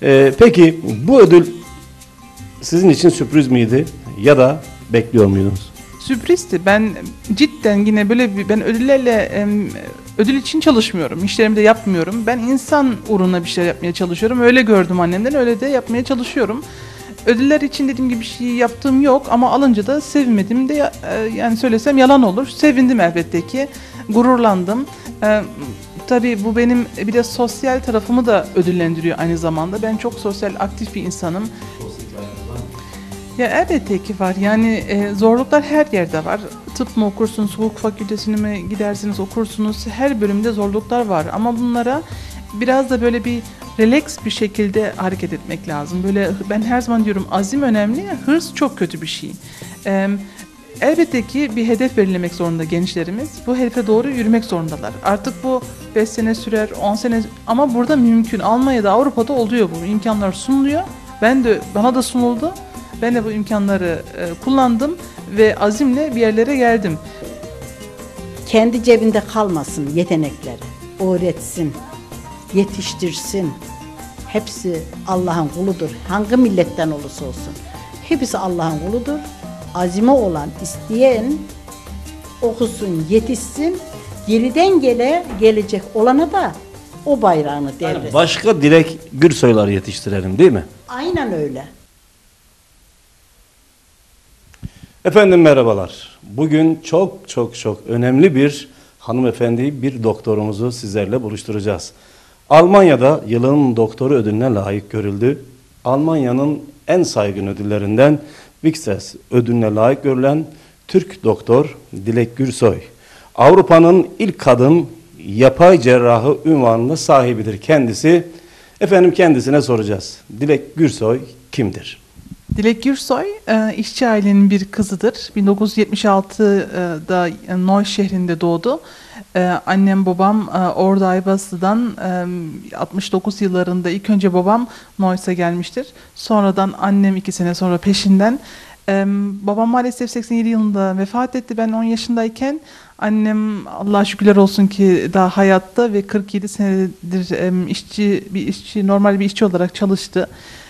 Peki bu ödül sizin için sürpriz miydi ya da bekliyor muydunuz? Sürprizdi. Ben cidden yine böyle ben ödüllerle ödül için çalışmıyorum. İşlerimi de yapmıyorum. Ben insan uğruna bir şeyler yapmaya çalışıyorum. Öyle gördüm annemden, öyle de yapmaya çalışıyorum. Ödüller için dediğim gibi bir şey yaptığım yok ama alınca da sevmedim de yani söylesem yalan olur. Sevindim elbette ki. Gururlandım. Tabii bu benim bir de sosyal tarafımı da ödüllendiriyor aynı zamanda. Ben çok sosyal, aktif bir insanım. Ya elbette ki var. Yani zorluklar her yerde var. Tıp mı okursunuz, hukuk fakültesine mi gidersiniz okursunuz. Her bölümde zorluklar var. Ama bunlara biraz da böyle bir relax bir şekilde hareket etmek lazım. Böyle ben her zaman diyorum azim önemli, hırs çok kötü bir şey. Elbette ki bir hedef belirlemek zorunda gençlerimiz. Bu hedefe doğru yürümek zorundalar. Artık bu 5 sene sürer, 10 sene ama burada mümkün. Almanya'da, Avrupa'da oluyor bu. İmkanlar sunuluyor. Bana da sunuldu. Ben de bu imkanları kullandım ve azimle bir yerlere geldim. Kendi cebinde kalmasın yetenekleri. Öğretsin, yetiştirsin. Hepsi Allah'ın kuludur. Hangi milletten olursa olsun. Hepsi Allah'ın kuludur. Azime olan, isteyen okusun, yetişsin. Geriden gelecek olana da o bayrağını devretsin. Yani başka Dilek Gürsoylar yetiştirelim değil mi? Aynen öyle. Efendim merhabalar. Bugün çok önemli bir hanımefendi, bir doktorumuzu sizlerle buluşturacağız. Almanya'da yılın doktoru ödülüne layık görüldü. Almanya'nın en saygın ödüllerinden Vicses ödülüne layık görülen Türk doktor Dilek Gürsoy. Avrupa'nın ilk kadın yapay cerrahı unvanına sahibidir kendisi. Efendim kendisine soracağız. Dilek Gürsoy kimdir? Dilek Gürsoy işçi ailenin bir kızıdır. 1976'da Neuss şehrinde doğdu. Annem babam orada Aybası'dan 69 yıllarında ilk önce babam Neuss'a gelmiştir. Sonradan annem 2 sene sonra peşinden. Babam maalesef 87 yılında vefat etti. Ben 10 yaşındayken annem Allah'a şükürler olsun ki daha hayatta ve 47 senedir normal bir işçi olarak çalıştı.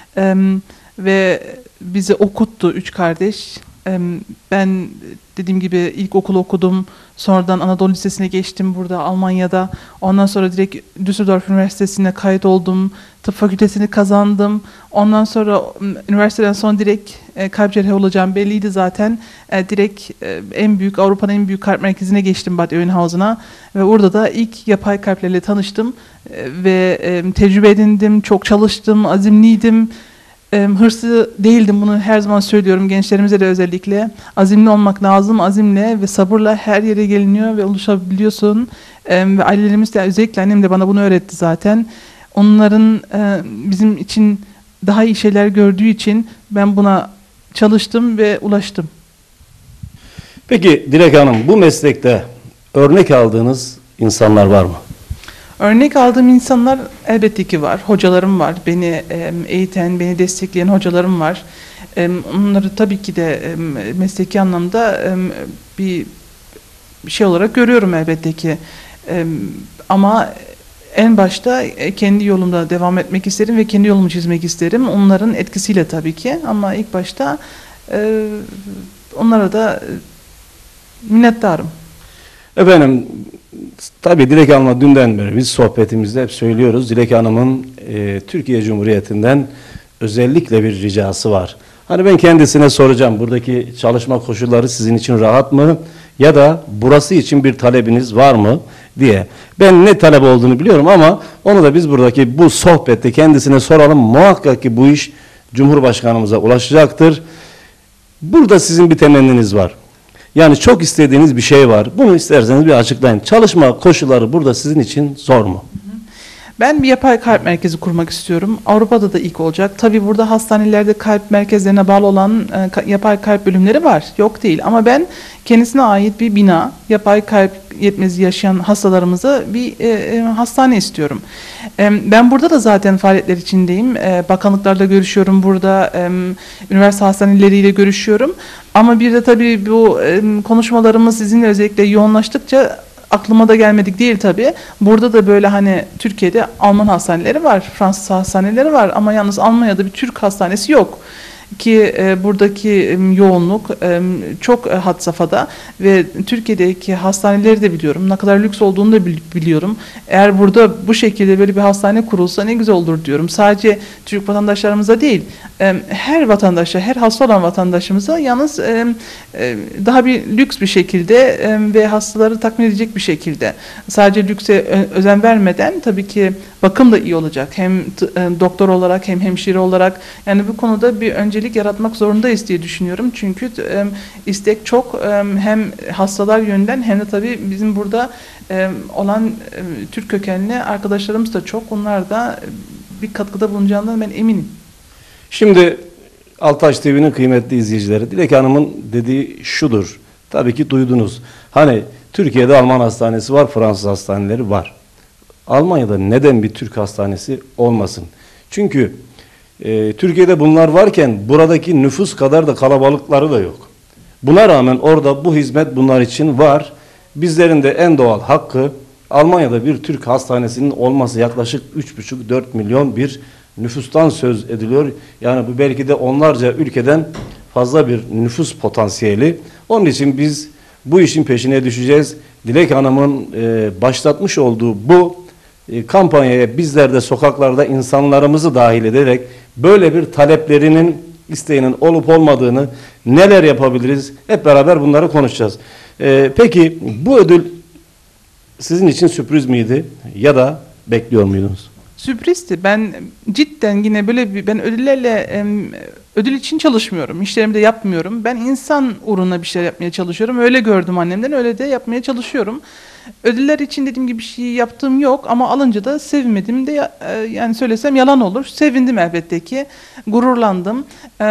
Ve bizi okuttu 3 kardeş. Ben dediğim gibi ilkokul okudum. Sonradan Anadolu Lisesi'ne geçtim burada Almanya'da. Ondan sonra direkt Düsseldorf Üniversitesi'ne kayıt oldum. Tıp fakültesini kazandım. Ondan sonra üniversiteden sonra direkt kalp cerrahı olacağım belliydi zaten. Direkt Avrupa'nın en büyük kalp merkezine geçtim Bad Oeynhausen'a. Ve orada da ilk yapay kalplerle tanıştım. Ve tecrübe edindim, çok çalıştım, azimliydim. Hırslı değildim, bunu her zaman söylüyorum gençlerimize de özellikle. Azimli olmak lazım, azimle ve sabırla her yere geliniyor ve ulaşabiliyorsun. Ve ailelerimiz de özellikle annem de bana bunu öğretti zaten. Onların bizim için daha iyi şeyler gördüğü için ben buna çalıştım ve ulaştım. Peki Dilek Hanım bu meslekte örnek aldığınız insanlar var mı? Örnek aldığım insanlar elbette ki var. Hocalarım var. Beni eğiten, beni destekleyen hocalarım var. Onları tabii ki de mesleki anlamda bir şey olarak görüyorum elbette ki. Ama en başta kendi yolumda devam etmek isterim ve kendi yolumu çizmek isterim. Onların etkisiyle tabii ki. Ama ilk başta onlara da minnettarım. Efendim tabii Dilek Hanım'la dünden beri biz sohbetimizde hep söylüyoruz. Dilek Hanım'ın Türkiye Cumhuriyeti'nden özellikle bir ricası var. Hani ben kendisine soracağım, buradaki çalışma koşulları sizin için rahat mı? Ya da burası için bir talebiniz var mı diye. Ben ne talep olduğunu biliyorum ama onu da biz buradaki bu sohbette kendisine soralım. Muhakkak ki bu iş Cumhurbaşkanımıza ulaşacaktır. Burada sizin bir temenniniz var. Yani çok istediğiniz bir şey var. Bunu isterseniz bir açıklayın. Çalışma koşulları burada sizin için zor mu? Ben bir yapay kalp merkezi kurmak istiyorum. Avrupa'da da ilk olacak. Tabii burada hastanelerde kalp merkezlerine bağlı olan yapay kalp bölümleri var. Yok değil. Ama ben kendisine ait bir bina, yapay kalp yetmezliği yaşayan hastalarımıza bir hastane istiyorum. Ben burada da zaten faaliyetler içindeyim. Bakanlıklarla görüşüyorum burada. Üniversite hastaneleriyle görüşüyorum. Ama bir de tabii bu konuşmalarımız sizinle özellikle yoğunlaştıkça aklıma da gelmedik değil tabii. Burada da böyle hani Türkiye'de Alman hastaneleri var, Fransız hastaneleri var ama yalnız Almanya'da bir Türk hastanesi yok. Ki buradaki yoğunluk çok had safhada ve Türkiye'deki hastaneleri de biliyorum. Ne kadar lüks olduğunu da biliyorum. Eğer burada bu şekilde böyle bir hastane kurulsa ne güzel olur diyorum. Sadece Türk vatandaşlarımıza değil, her vatandaşa, her hasta olan vatandaşımıza yalnız daha bir lüks bir şekilde ve hastaları tatmin edecek bir şekilde. Sadece lükse özen vermeden tabii ki bakım da iyi olacak. Hem doktor olarak hem hemşire olarak. Yani bu konuda bir öncelik yaratmak zorundayız diye düşünüyorum. Çünkü istek çok hem hastalar yönünden hem de tabii bizim burada olan Türk kökenli arkadaşlarımız da çok. Onlar da bir katkıda bulunacağından ben eminim. Şimdi Altaş TV'nin kıymetli izleyicileri, Dilek Hanım'ın dediği şudur. Tabii ki duydunuz. Hani Türkiye'de Alman hastanesi var, Fransız hastaneleri var. Almanya'da neden bir Türk hastanesi olmasın? Çünkü Türkiye'de bunlar varken buradaki nüfus kadar da kalabalıkları da yok. Buna rağmen orada bu hizmet bunlar için var. Bizlerin de en doğal hakkı Almanya'da bir Türk hastanesinin olması. Yaklaşık 3,5-4 milyon bir nüfustan söz ediliyor. Yani bu belki de onlarca ülkeden fazla bir nüfus potansiyeli. Onun için biz bu işin peşine düşeceğiz. Dilek Hanım'ın başlatmış olduğu bu kampanyaya bizler de sokaklarda insanlarımızı dahil ederek böyle bir taleplerinin, isteğinin olup olmadığını, neler yapabiliriz, hep beraber bunları konuşacağız. Peki bu ödül sizin için sürpriz miydi ya da bekliyor muydunuz? Sürprizdi. Ben cidden yine böyle ben ödüllerle ödül için çalışmıyorum. İşlerimi de yapmıyorum. Ben insan uğruna bir şeyler yapmaya çalışıyorum. Öyle gördüm annemden, öyle de yapmaya çalışıyorum. Ödüller için dediğim gibi bir şey yaptığım yok ama alınca da sevmedim de yani söylesem yalan olur. Sevindim elbette ki. Gururlandım.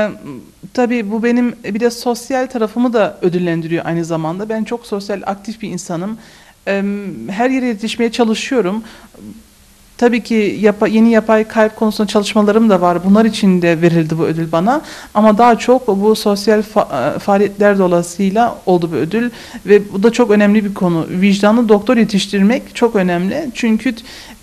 Tabii bu benim bir de sosyal tarafımı da ödüllendiriyor aynı zamanda. Ben çok sosyal aktif bir insanım. Her yere yetişmeye çalışıyorum. Tabii ki yeni yapay kalp konusunda çalışmalarım da var. Bunlar için de verildi bu ödül bana. Ama daha çok bu sosyal faaliyetler dolayısıyla oldu bu ödül. Ve bu da çok önemli bir konu. Vicdanlı doktor yetiştirmek çok önemli. Çünkü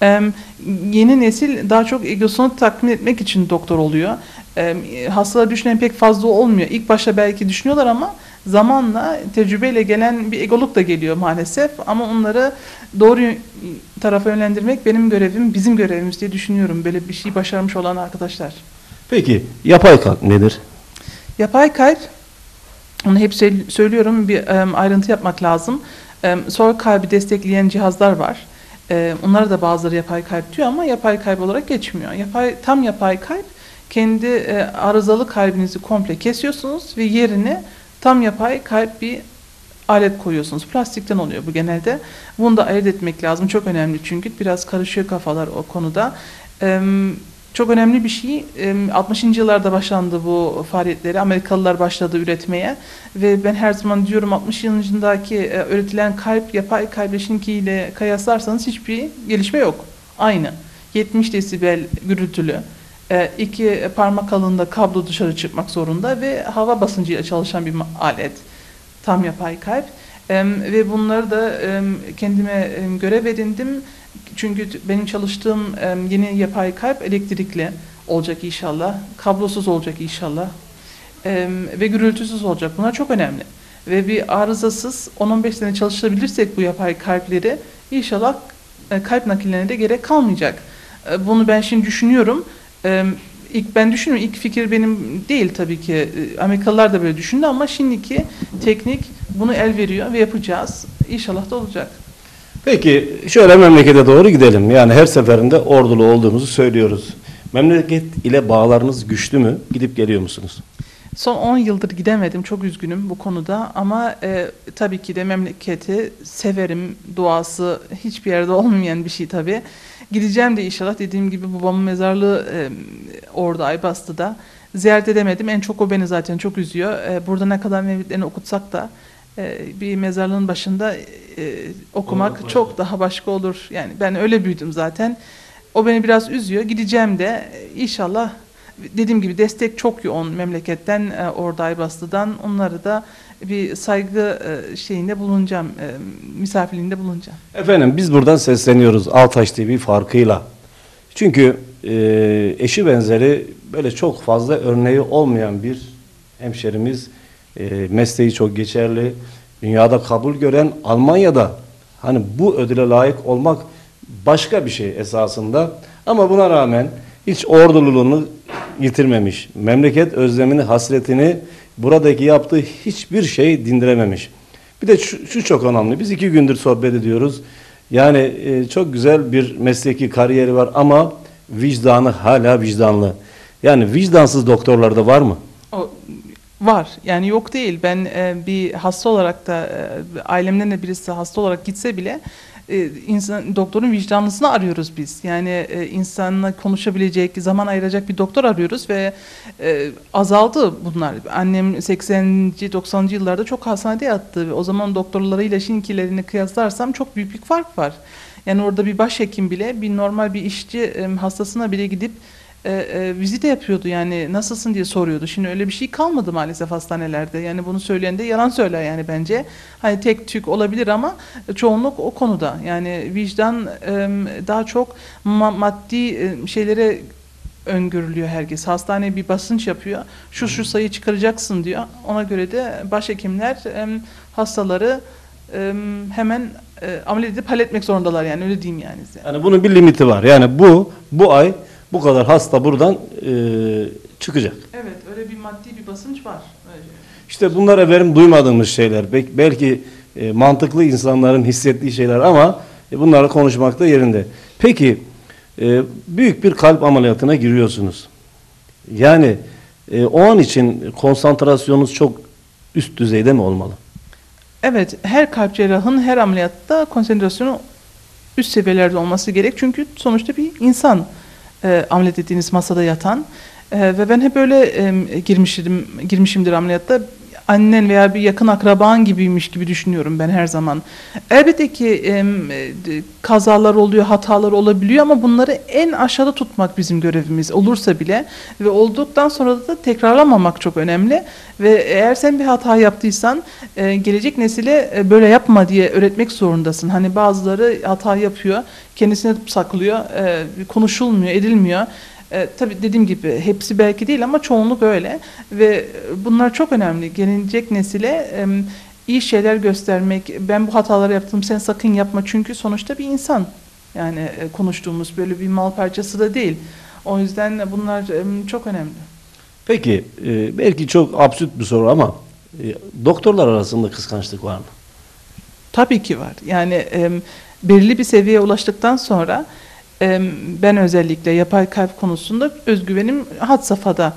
yeni nesil daha çok egosunu tatmin etmek için doktor oluyor. Hastalar düşünen pek fazla olmuyor. İlk başta belki düşünüyorlar ama zamanla tecrübeyle gelen bir egoluk da geliyor maalesef. Ama onları doğru tarafa yönlendirmek benim görevim, bizim görevimiz diye düşünüyorum. Böyle bir şey başarmış olan arkadaşlar. Peki yapay kalp nedir? Yapay kalp, onu hep söylüyorum, bir ayrıntı yapmak lazım. Sonra kalbi destekleyen cihazlar var. Onlara da bazıları yapay kalp diyor ama yapay kalp olarak geçmiyor. Tam yapay kalp, kendi arızalı kalbinizi komple kesiyorsunuz ve yerine tam yapay kalp bir alet koyuyorsunuz. Plastikten oluyor bu genelde. Bunu da ayırt etmek lazım. Çok önemli çünkü biraz karışıyor kafalar o konuda. Çok önemli bir şey. 60. yıllarda başlandı bu faaliyetleri. Amerikalılar başladı üretmeye. Ve ben her zaman diyorum 60 yılındaki üretilen kalp, yapay kalpleşinkiyle kıyaslarsanız hiçbir gelişme yok. Aynı. 70 desibel gürültülü. 2 parmak kalınlığında kablo dışarı çıkmak zorunda ve hava basıncıyla çalışan bir alet. Tam yapay kalp. Ve bunları da kendime görev edindim. Çünkü benim çalıştığım yeni yapay kalp elektrikli olacak inşallah. Kablosuz olacak inşallah. Ve gürültüsüz olacak. Bunlar çok önemli. Ve bir arızasız 10-15 sene çalıştırabilirsek bu yapay kalpleri inşallah kalp nakillerine de gerek kalmayacak. Bunu ben şimdi düşünüyorum. İlk ben düşünüyorum. İlk fikir benim değil tabii ki. Amerikalılar da böyle düşündü ama şimdiki teknik bunu el veriyor ve yapacağız. İnşallah da olacak. Peki şöyle memlekete doğru gidelim. Yani her seferinde ordulu olduğumuzu söylüyoruz. Memleket ile bağlarınız güçlü mü? Gidip geliyor musunuz? Son 10 yıldır gidemedim. Çok üzgünüm bu konuda ama tabii ki de memleketi severim. Duası hiçbir yerde olmayan bir şey tabii. Gideceğim de inşallah, dediğim gibi babamın mezarlığı orada Aybastı'da. Ziyaret edemedim. En çok o beni zaten çok üzüyor. Burada ne kadar mevlidlerini okutsak da bir mezarlığın başında okumak çok daha başka olur. Yani ben öyle büyüdüm zaten. O beni biraz üzüyor. Gideceğim de inşallah, dediğim gibi destek çok yoğun memleketten, orada Aybastı'dan. Onları da bir saygı şeyinde bulunacağım, misafirliğinde bulunacağım. Efendim biz buradan sesleniyoruz Altaş TV farkıyla. Çünkü eşi benzeri böyle çok fazla örneği olmayan bir hemşerimiz, mesleği çok geçerli, dünyada kabul gören, Almanya'da hani bu ödüle layık olmak başka bir şey esasında. Ama buna rağmen hiç ordululuğunu yitirmemiş, memleket özlemini, hasretini, buradaki yaptığı hiçbir şey dindirememiş. Bir de şu çok önemli, biz 2 gündür sohbet ediyoruz. Yani çok güzel bir mesleki kariyeri var ama vicdanı hala vicdanlı. Yani vicdansız doktorlar da var mı? O var. Yani yok değil. Ben bir hasta olarak da ailemden de birisi hasta olarak gitse bile doktorun vicdanlısını arıyoruz biz. Yani insanla konuşabilecek, zaman ayıracak bir doktor arıyoruz ve azaldı bunlar. Annem 80'li 90'lı yıllarda çok hastanede yattı. O zaman doktorlarıyla şimdikilerini kıyaslarsam çok büyük bir fark var. Yani orada bir başhekim bile bir normal bir işçi hastasına bile gidip vizite yapıyordu, yani nasılsın diye soruyordu. Şimdi öyle bir şey kalmadı maalesef hastanelerde. Yani bunu söyleyen de yalan söyler yani bence. Hani tek tük olabilir ama çoğunluk o konuda. Yani vicdan daha çok maddi şeylere öngörülüyor herkes. Hastane bir basınç yapıyor. Şu sayı çıkaracaksın diyor. Ona göre de başhekimler hastaları hemen ameliyat edip halletmek zorundalar, yani öyle diyeyim yani size. Yani bunun bir limiti var. Yani bu ay bu kadar hasta buradan çıkacak. Evet, öyle bir maddi bir basınç var. Öyle. İşte bunlar efendim duymadığımız şeyler. Belki mantıklı insanların hissettiği şeyler ama bunları konuşmakta yerinde. Peki büyük bir kalp ameliyatına giriyorsunuz. Yani o an için konsantrasyonunuz çok üst düzeyde mi olmalı? Evet, her kalp cerrahın her ameliyatta konsantrasyonu üst seviyelerde olması gerek. Çünkü sonuçta bir insan ameliyat ettiğiniz masada yatan ve ben hep öyle girmişimdir ameliyatta. Annen veya bir yakın akraban gibiymiş gibi düşünüyorum ben her zaman. Elbette ki kazalar oluyor, hatalar olabiliyor ama bunları en aşağıda tutmak bizim görevimiz olursa bile ve olduktan sonra da tekrarlamamak çok önemli. Ve eğer sen bir hata yaptıysan gelecek nesile böyle yapma diye öğretmek zorundasın. Hani bazıları hata yapıyor, kendisine saklıyor, konuşulmuyor, edilmiyor. Tabii dediğim gibi hepsi belki değil ama çoğunluk öyle ve bunlar çok önemli. Gelecek nesile iyi şeyler göstermek, ben bu hataları yaptım sen sakın yapma, çünkü sonuçta bir insan. Yani konuştuğumuz böyle bir mal parçası da değil. O yüzden bunlar çok önemli. Peki belki çok absürt bir soru ama doktorlar arasında kıskançlık var mı? Tabii ki var. Yani belirli bir seviyeye ulaştıktan sonra ben özellikle yapay kalp konusunda özgüvenim had safhada.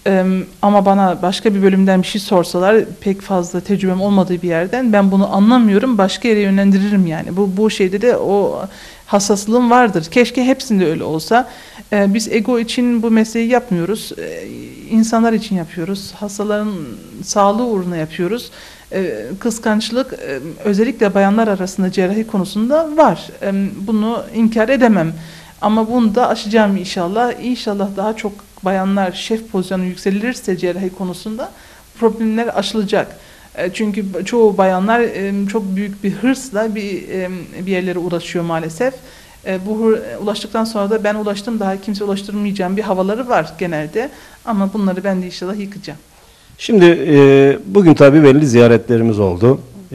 Ama bana başka bir bölümden bir şey sorsalar, pek fazla tecrübem olmadığı bir yerden ben bunu anlamıyorum, başka yere yönlendiririm yani. Bu şeyde de o hassaslığım vardır. Keşke hepsinde öyle olsa. Biz ego için bu mesleği yapmıyoruz. İnsanlar için yapıyoruz. Hastaların sağlığı uğruna yapıyoruz. Kıskançlık özellikle bayanlar arasında cerrahi konusunda var. Bunu inkar edemem. Ama bunu da aşacağım inşallah. İnşallah daha çok bayanlar şef pozisyonu yükselirse cerrahi konusunda problemler aşılacak. Çünkü çoğu bayanlar çok büyük bir hırsla bir yerlere ulaşıyor maalesef. Ulaştıktan sonra da ben ulaştım, daha kimse ulaştırmayacağım bir havaları var genelde. Ama bunları ben de inşallah yıkacağım. Şimdi bugün tabii belli ziyaretlerimiz oldu.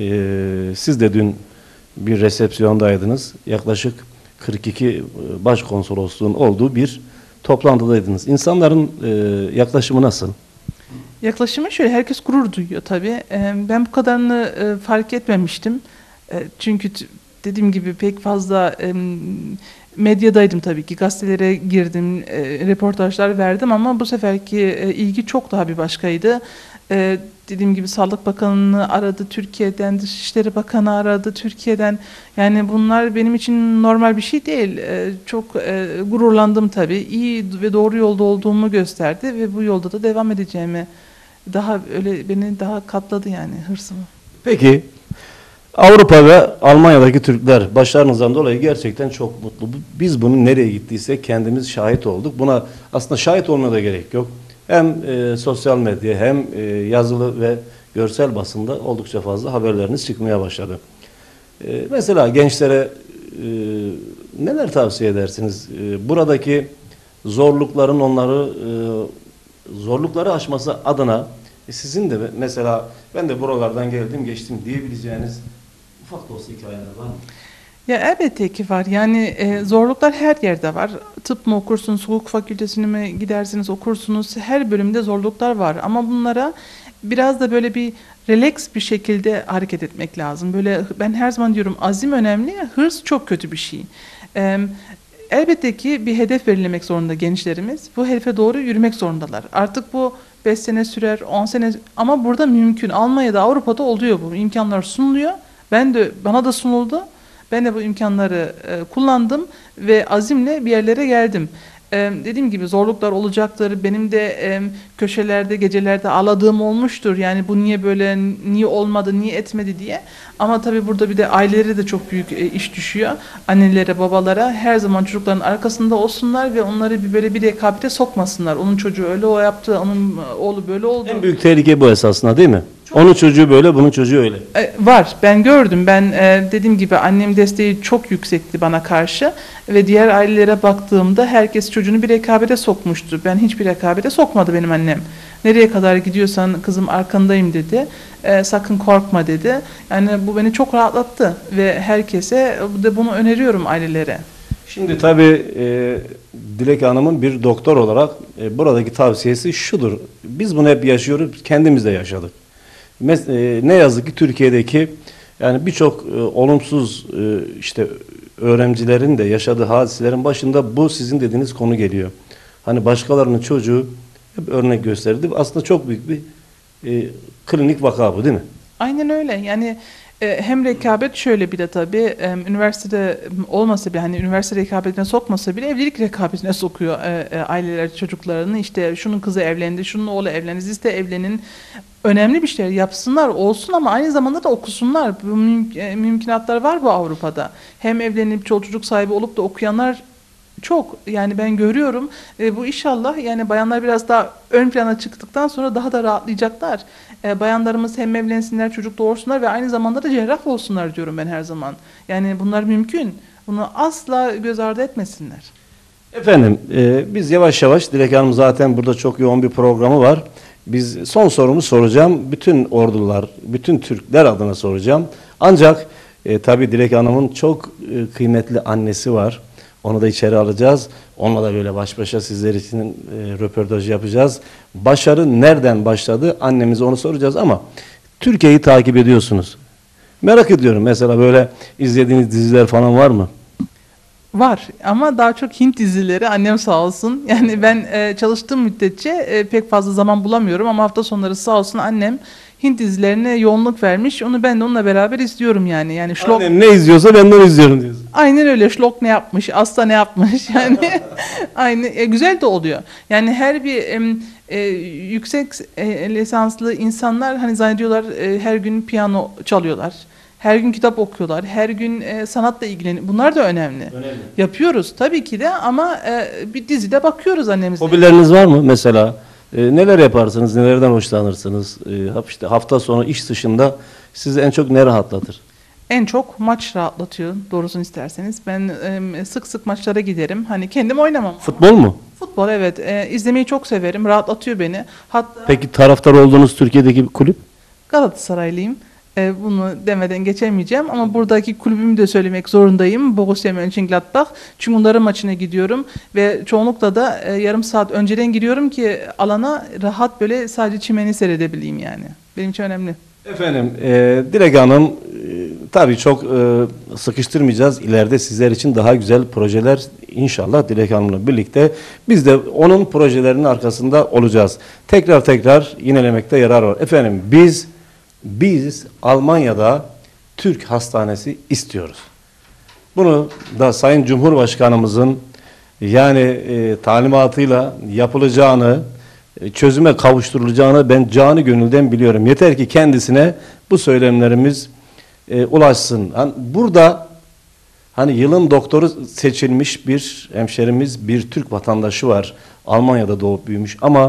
Siz de dün bir resepsiyondaydınız. Yaklaşık 42 başkonsolosluğun olduğu bir toplantıdaydınız. İnsanların yaklaşımı nasıl? Yaklaşımı şöyle, herkes gurur duyuyor tabii. Ben bu kadarını fark etmemiştim. Çünkü dediğim gibi pek fazla medyadaydım tabii ki. Gazetelere girdim, reportajlar verdim ama bu seferki ilgi çok daha bir başkaydı. Dediğim gibi Sağlık Bakanı'nı aradı Türkiye'den, Dışişleri Bakanı aradı Türkiye'den. Yani bunlar benim için normal bir şey değil. Çok gururlandım tabii. İyi ve doğru yolda olduğumu gösterdi ve bu yolda da devam edeceğimi, daha öyle beni daha katladı yani hırsımı. Peki Avrupa ve Almanya'daki Türkler başarınızdan dolayı gerçekten çok mutlu. Biz bunun nereye gittiysek kendimiz şahit olduk. Buna aslında şahit olmaya da gerek yok. Hem sosyal medya hem yazılı ve görsel basında oldukça fazla haberleriniz çıkmaya başladı. Mesela gençlere neler tavsiye edersiniz? Buradaki zorlukların zorlukları aşması adına sizin de mesela ben de buralardan geldim geçtim diyebileceğiniz ufak da olsa hikayeler var mı? Ya elbette ki var. Yani zorluklar her yerde var. Tıp mı okursunuz, hukuk fakültesine mi gidersiniz okursunuz. Her bölümde zorluklar var. Ama bunlara biraz da böyle bir relax bir şekilde hareket etmek lazım. Böyle ben her zaman diyorum azim önemli, hırs çok kötü bir şey. Elbette ki bir hedef belirlemek zorunda gençlerimiz. Bu hedefe doğru yürümek zorundalar. Artık bu 5 sene sürer, 10 sene ama burada mümkün. Almanya'da, Avrupa'da oluyor bu. İmkanlar sunuluyor. Bana da sunuldu. Ben de bu imkanları kullandım ve azimle bir yerlere geldim. Dediğim gibi zorluklar olacaktır. Benim de köşelerde, gecelerde ağladığım olmuştur. Yani bu niye böyle, niye olmadı, niye etmedi diye. Ama tabii burada bir de ailelere de çok büyük iş düşüyor. Annelere, babalara her zaman çocukların arkasında olsunlar ve onları böyle bir rekabete sokmasınlar. Onun çocuğu öyle o yaptı, onun oğlu böyle oldu. En büyük tehlike bu esasında değil mi? Onun çocuğu böyle, bunun çocuğu öyle. Var. Ben gördüm. Ben dediğim gibi annem desteği çok yüksekti bana karşı ve diğer ailelere baktığımda herkes çocuğunu bir rekabete sokmuştu. Ben hiçbir rekabete sokmadı benim annem. Nereye kadar gidiyorsan kızım arkandayım dedi. Sakın korkma dedi. Yani bu beni çok rahatlattı ve herkese de bunu öneriyorum ailelere. Şimdi tabii Dilek Hanım'ın bir doktor olarak buradaki tavsiyesi şudur. Biz bunu hep yaşıyoruz, kendimiz de yaşadık. Ne yazık ki Türkiye'deki yani birçok olumsuz işte öğrencilerin de yaşadığı hadiselerin başında bu sizin dediğiniz konu geliyor. Hani başkalarının çocuğu hep örnek gösterdi. Aslında çok büyük bir klinik vaka bu değil mi? Aynen öyle. Yani hem rekabet şöyle bir de tabii üniversitede olmasa bile hani üniversite rekabetine sokmasa bile evlilik rekabetine sokuyor aileler çocuklarını. İşte şunun kızı evlendi, şunun oğlu evlendi, siz de evlenin. Önemli bir şeyler yapsınlar olsun ama aynı zamanda da okusunlar. Bu mümkünatlar var bu Avrupa'da. Hem evlenip çocuk sahibi olup da okuyanlar çok. Yani ben görüyorum. Bu inşallah yani bayanlar biraz daha ön plana çıktıktan sonra daha da rahatlayacaklar. Bayanlarımız hem evlensinler, çocuk doğursunlar ve aynı zamanda da cerrah olsunlar diyorum ben her zaman. Yani bunlar mümkün. Bunu asla göz ardı etmesinler. Efendim biz yavaş yavaş Dilek Hanım zaten burada çok yoğun bir programı var. Biz son sorumu soracağım. Bütün ordular, bütün Türkler adına soracağım. Ancak tabii Dilek Hanım'ın çok kıymetli annesi var. Onu da içeri alacağız. Onunla da böyle baş başa sizler için röportaj yapacağız. Başarı nereden başladı? Annemize onu soracağız ama Türkiye'yi takip ediyorsunuz. Merak ediyorum mesela böyle izlediğiniz diziler falan var mı? Var ama daha çok Hint dizileri annem sağ olsun. Yani ben çalıştığım müddetçe pek fazla zaman bulamıyorum ama hafta sonları sağ olsun annem Hint dizilerine yoğunluk vermiş. Onu ben de onunla beraber izliyorum yani. Yani Şlok... Annem ne izliyorsa ben de onu izliyorum diyorsun. Aynen öyle. Şlok ne yapmış, Asta ne yapmış yani aynı güzel de oluyor. Yani her bir yüksek lisanslı insanlar hani zannediyorlar her gün piyano çalıyorlar. Her gün kitap okuyorlar, her gün sanatla ilgileniyor. Bunlar da önemli. Önemli. Yapıyoruz tabii ki de ama bir dizide bakıyoruz annemizle. Hobileriniz var mı mesela? Neler yaparsınız, nelerden hoşlanırsınız? İşte hafta sonu iş dışında sizi en çok ne rahatlatır? En çok maç rahatlatıyor doğrusunu isterseniz. Ben sık sık maçlara giderim. Hani kendim oynamam. Futbol mu? Futbol evet. İzlemeyi çok severim. Rahatlatıyor beni. Hatta Peki taraftar olduğunuz Türkiye'deki bir kulüp? Galatasaraylıyım. Bunu demeden geçemeyeceğim ama buradaki kulübümü de söylemek zorundayım. Borussia Mönchengladbach. Çünkü onların maçına gidiyorum ve çoğunlukla da yarım saat önceden giriyorum ki alana rahat böyle sadece çimeni seyredebileyim yani. Benim için önemli. Efendim Dilek Hanım tabii çok sıkıştırmayacağız. İleride sizler için daha güzel projeler inşallah Dilek Hanım'la birlikte biz de onun projelerinin arkasında olacağız. Tekrar yinelemekte yarar var. Efendim biz Almanya'da Türk hastanesi istiyoruz. Bunu da Sayın Cumhurbaşkanımızın yani talimatıyla yapılacağını, çözüme kavuşturulacağını ben canı gönülden biliyorum. Yeter ki kendisine bu söylemlerimiz ulaşsın. Burada hani yılın doktoru seçilmiş bir hemşerimiz, bir Türk vatandaşı var. Almanya'da doğup büyümüş ama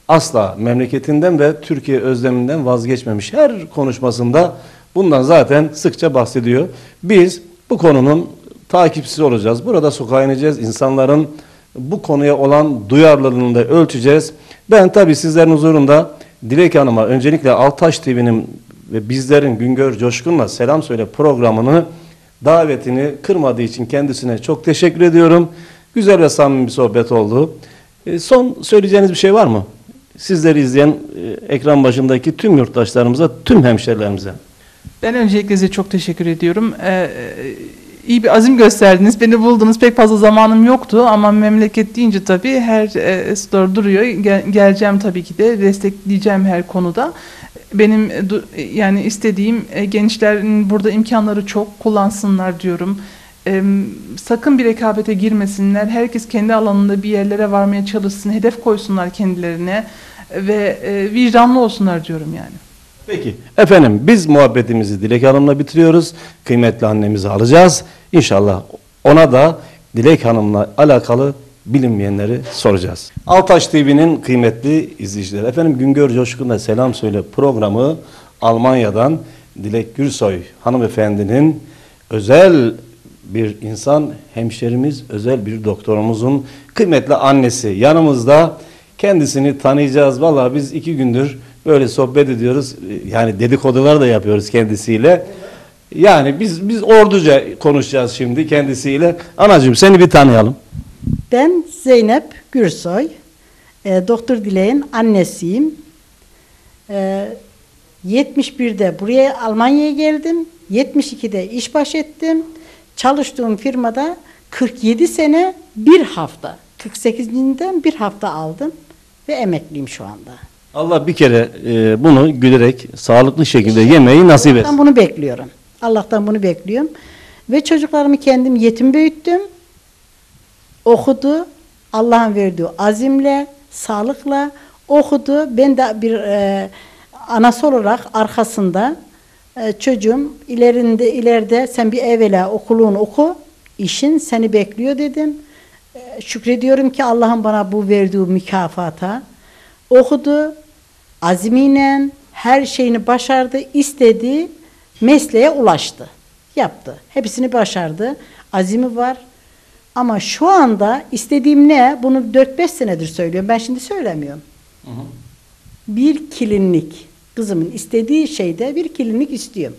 asla memleketinden ve Türkiye özleminden vazgeçmemiş. Her konuşmasında bundan zaten sıkça bahsediyor. Biz bu konunun takipçisi olacağız. Burada sokağa ineceğiz. İnsanların bu konuya olan duyarlılığını da ölçeceğiz. Ben tabii sizlerin huzurunda Dilek Hanım'a öncelikle Altaş TV'nin ve bizlerin Güngör Coşkun'la Selam Söyle programını davetini kırmadığı için kendisine çok teşekkür ediyorum. Güzel ve samimi bir sohbet oldu. Son söyleyeceğiniz bir şey var mı? Sizleri izleyen ekran başındaki tüm yurttaşlarımıza, tüm hemşerilerimize. Ben öncelikle size çok teşekkür ediyorum. İyi bir azim gösterdiniz. Beni buldunuz. Pek fazla zamanım yoktu ama memleket deyince tabii her store duruyor. Geleceğim tabii ki de. Destekleyeceğim her konuda. Benim yani istediğim gençlerin burada imkanları çok kullansınlar diyorum. Sakın bir rekabete girmesinler. Herkes kendi alanında bir yerlere varmaya çalışsın. Hedef koysunlar kendilerine ve vicdanlı olsunlar diyorum yani. Peki efendim, biz muhabbetimizi Dilek Hanım'la bitiriyoruz. Kıymetli annemizi alacağız. İnşallah ona da Dilek Hanım'la alakalı bilinmeyenleri soracağız. Altaş TV'nin kıymetli izleyicileri. Efendim, Güngör Coşkun'la Selam Söyle programı Almanya'dan Dilek Gürsoy hanımefendinin özel bir insan, hemşerimiz, özel bir doktorumuzun kıymetli annesi yanımızda. Kendisini tanıyacağız. Vallahi biz 2 gündür böyle sohbet ediyoruz. Yani dedikodular da yapıyoruz kendisiyle. Yani biz orduca konuşacağız şimdi kendisiyle. Anacığım, seni bir tanıyalım. Ben Zeynep Gürsoy. Doktor Dilek'in annesiyim. 71'de buraya Almanya'ya geldim. 72'de iş baş ettim. Çalıştığım firmada 47 sene 1 hafta. 48'inden 1 hafta aldım ve emekliyim şu anda. Allah bir kere bunu gülerek sağlıklı şekilde yemeyi nasip etsin. Allah'tan bunu bekliyorum. Allah'tan bunu bekliyorum. Ve çocuklarımı kendim yetim büyüttüm. Okudu. Allah'ın verdiği azimle, sağlıkla okudu. Ben de bir anası olarak arkasında çocuğum ileride sen bir evvela okulunu oku, işin seni bekliyor dedim. Şükrediyorum ki Allah'ın bana bu verdiği mükafata. Okudu, azmiyle her şeyini başardı, istediği mesleğe ulaştı, yaptı. Hepsini başardı, azimi var. Ama şu anda istediğim ne? Bunu 4-5 senedir söylüyorum, ben şimdi söylemiyorum. Hı hı. Bir klinik, kızımın istediği şeyde bir klinik istiyorum.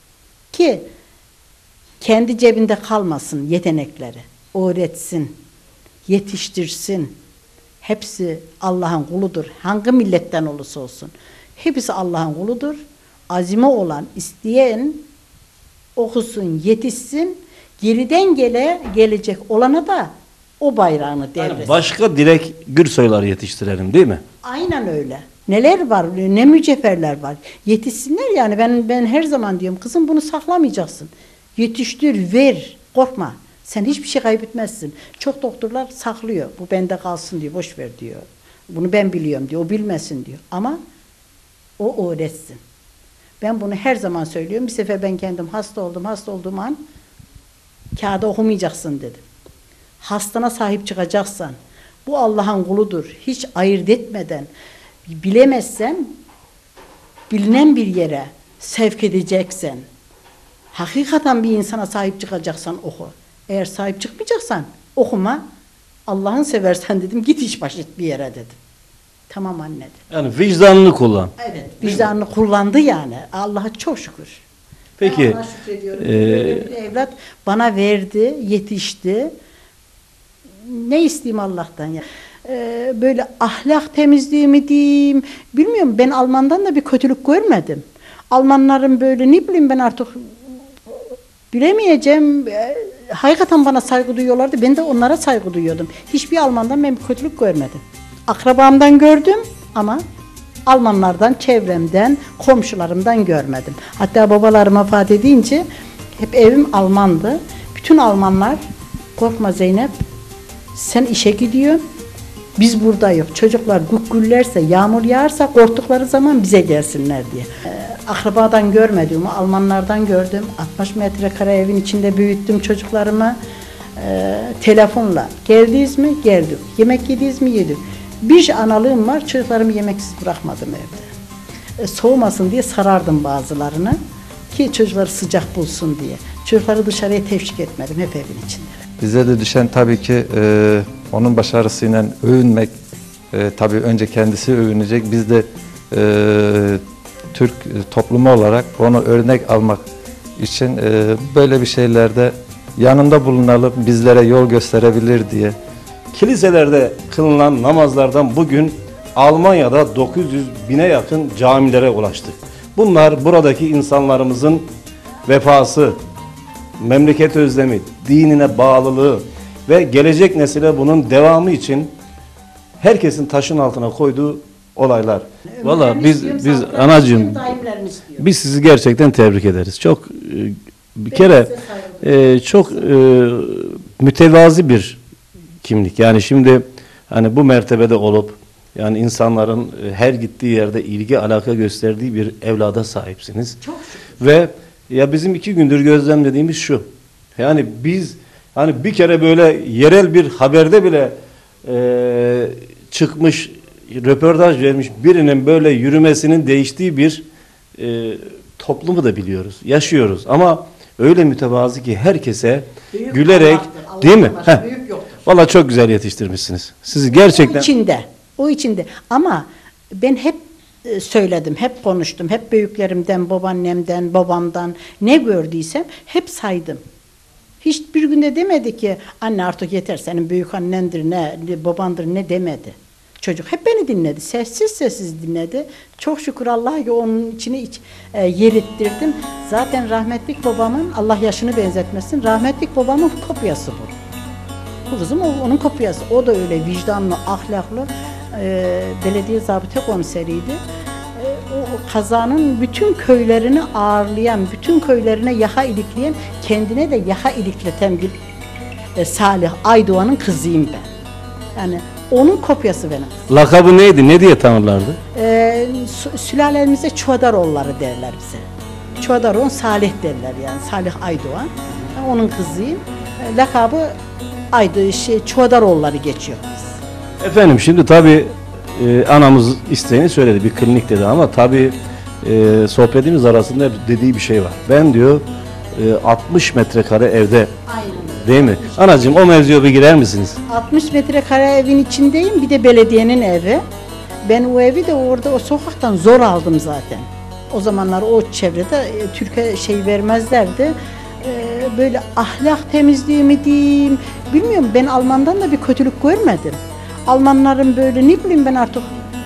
Ki kendi cebinde kalmasın yetenekleri, öğretsin, yetiştirsin. Hepsi Allah'ın kuludur. Hangi milletten olursa olsun. Hepsi Allah'ın kuludur. Azime olan, isteyen okusun, yetişsin. Geriden gelecek olana da o bayrağını devretsin. Yani başka Dilek Gürsoylar yetiştirelim, değil mi? Aynen öyle. Neler var, ne mücevherler var. Yetişsinler yani. Ben her zaman diyorum, kızım bunu saklamayacaksın. Yetiştir, ver, korkma. Sen hiçbir şey kaybetmezsin. Çok doktorlar saklıyor. Bu bende kalsın diyor, boş ver diyor. Bunu ben biliyorum diyor, o bilmesin diyor. Ama o öğretsin. Ben bunu her zaman söylüyorum. Bir sefer ben kendim hasta olduğum an kağıda okumayacaksın dedim. Hastana sahip çıkacaksan, bu Allah'ın kuludur. Hiç ayırt etmeden, bilemezsen, bilinen bir yere sevk edeceksen, hakikaten bir insana sahip çıkacaksan oku. Eğer sahip çıkmayacaksan okuma. Allah'ın seversen dedim, git iş baş et bir yere dedim. Tamam anne dedim. Yani vicdanını kullan. Evet, vicdanını kullandı yani. Allah'a çok şükür. Peki. Allah'a şükrediyorum. Bir evlat bana verdi, yetişti. Ne isteyeyim Allah'tan ya. Böyle ahlak temizliği mi diyeyim, bilmiyorum. Ben Alman'dan da bir kötülük görmedim. Almanların böyle ne bileyim ben artık bilemeyeceğim. Hakikaten bana saygı duyuyorlardı. Ben de onlara saygı duyuyordum. Hiçbir Alman'dan ben bir kötülük görmedim. Akrabamdan gördüm ama Almanlardan, çevremden, komşularımdan görmedim. Hatta babalarım vefat edince hep evim Almandı. Bütün Almanlar, korkma Zeynep, sen işe gidiyorsun, biz burada yok. Çocuklar gükgüllerse, yağmur yağarsa korktukları zaman bize gelsinler diye. Akrabadan görmediğimi Almanlardan gördüm. 60 metrekare evin içinde büyüttüm çocuklarımı. Telefonla geldiniz mi? Geldik. Yemek yediniz mi? Yedik. Bir analığım var, çocuklarımı yemeksiz bırakmadım evde. Soğumasın diye sarardım bazılarını ki çocukları sıcak bulsun diye. Çocukları dışarıya teşvik etmedim, hep evin içinde. Bize de düşen tabii ki onun başarısıyla övünmek. Tabii önce kendisi övünecek. Biz de Türk toplumu olarak onu örnek almak için böyle bir şeylerde yanında bulunalım, bizlere yol gösterebilir diye. Kiliselerde kılınan namazlardan bugün Almanya'da 900 bine yakın camilere ulaştı. Bunlar buradaki insanlarımızın vefası, memleket özlemi, dinine bağlılığı ve gelecek nesile bunun devamı için herkesin taşın altına koyduğu olaylar. Valla biz anacığım, biz sizi gerçekten tebrik ederiz. Çok bir kere çok mütevazi bir kimlik. Yani şimdi hani bu mertebede olup yani insanların her gittiği yerde ilgi alaka gösterdiği bir evlada sahipsiniz. Çok ve ya bizim 2 gündür gözlemlediğimiz şu. Yani biz hani bir kere böyle yerel bir haberde bile çıkmış, röportaj vermiş birinin böyle yürümesinin değiştiği bir toplumu da biliyoruz, yaşıyoruz. Ama öyle mütevazı ki herkese büyük gülerek, değil mi? Vallahi çok güzel yetiştirmişsiniz. Sizi gerçekten... O içinde. Ama ben hep söyledim, hep konuştum, hep büyüklerimden, babaannemden, babamdan ne gördüysem hep saydım. Hiçbir günde demedi ki anne artık yeter, senin büyük annendir ne babandır ne demedi. Çocuk hep beni dinledi, sessiz sessiz dinledi. Çok şükür Allah'a ki onun içine yer ettirdim. Zaten rahmetlik babamın, Allah yaşını benzetmesin, rahmetlik babamın kopyası bu. Bu kızım onun kopyası. O da öyle vicdanlı, ahlaklı, belediye zabıta komiseriydi. O kazanın bütün köylerini ağırlayan, bütün köylerine yaha ilikleyen, kendine de yaha ilikleten bir Salih Aydoğan'ın kızıyım ben. Yani onun kopyası benim. Lakabı neydi? Ne diye tanırlardı? Sülalemize Çuadaroğulları derler bize. Çuadaroğlu Salih derler yani. Salih Aydoğan. Onun kızıyım. Lakabı Çuadaroğulları geçiyor. Efendim şimdi tabii anamız isteğini söyledi. Bir klinik dedi ama tabii sohbetimiz arasında hep dediği bir şey var. Ben diyor 60 metrekare evde. Aynen. Değil mi? Anacığım o mevzuya bir girer misiniz? 60 metrekare evin içindeyim. Bir de belediyenin evi. Ben o evi de orada o sokaktan zor aldım zaten. O zamanlar o çevrede Türkiye vermezlerdi. Böyle ahlak temizliği mi diyeyim bilmiyorum, ben Alman'dan da bir kötülük görmedim. Almanların böyle ne bileyim ben artık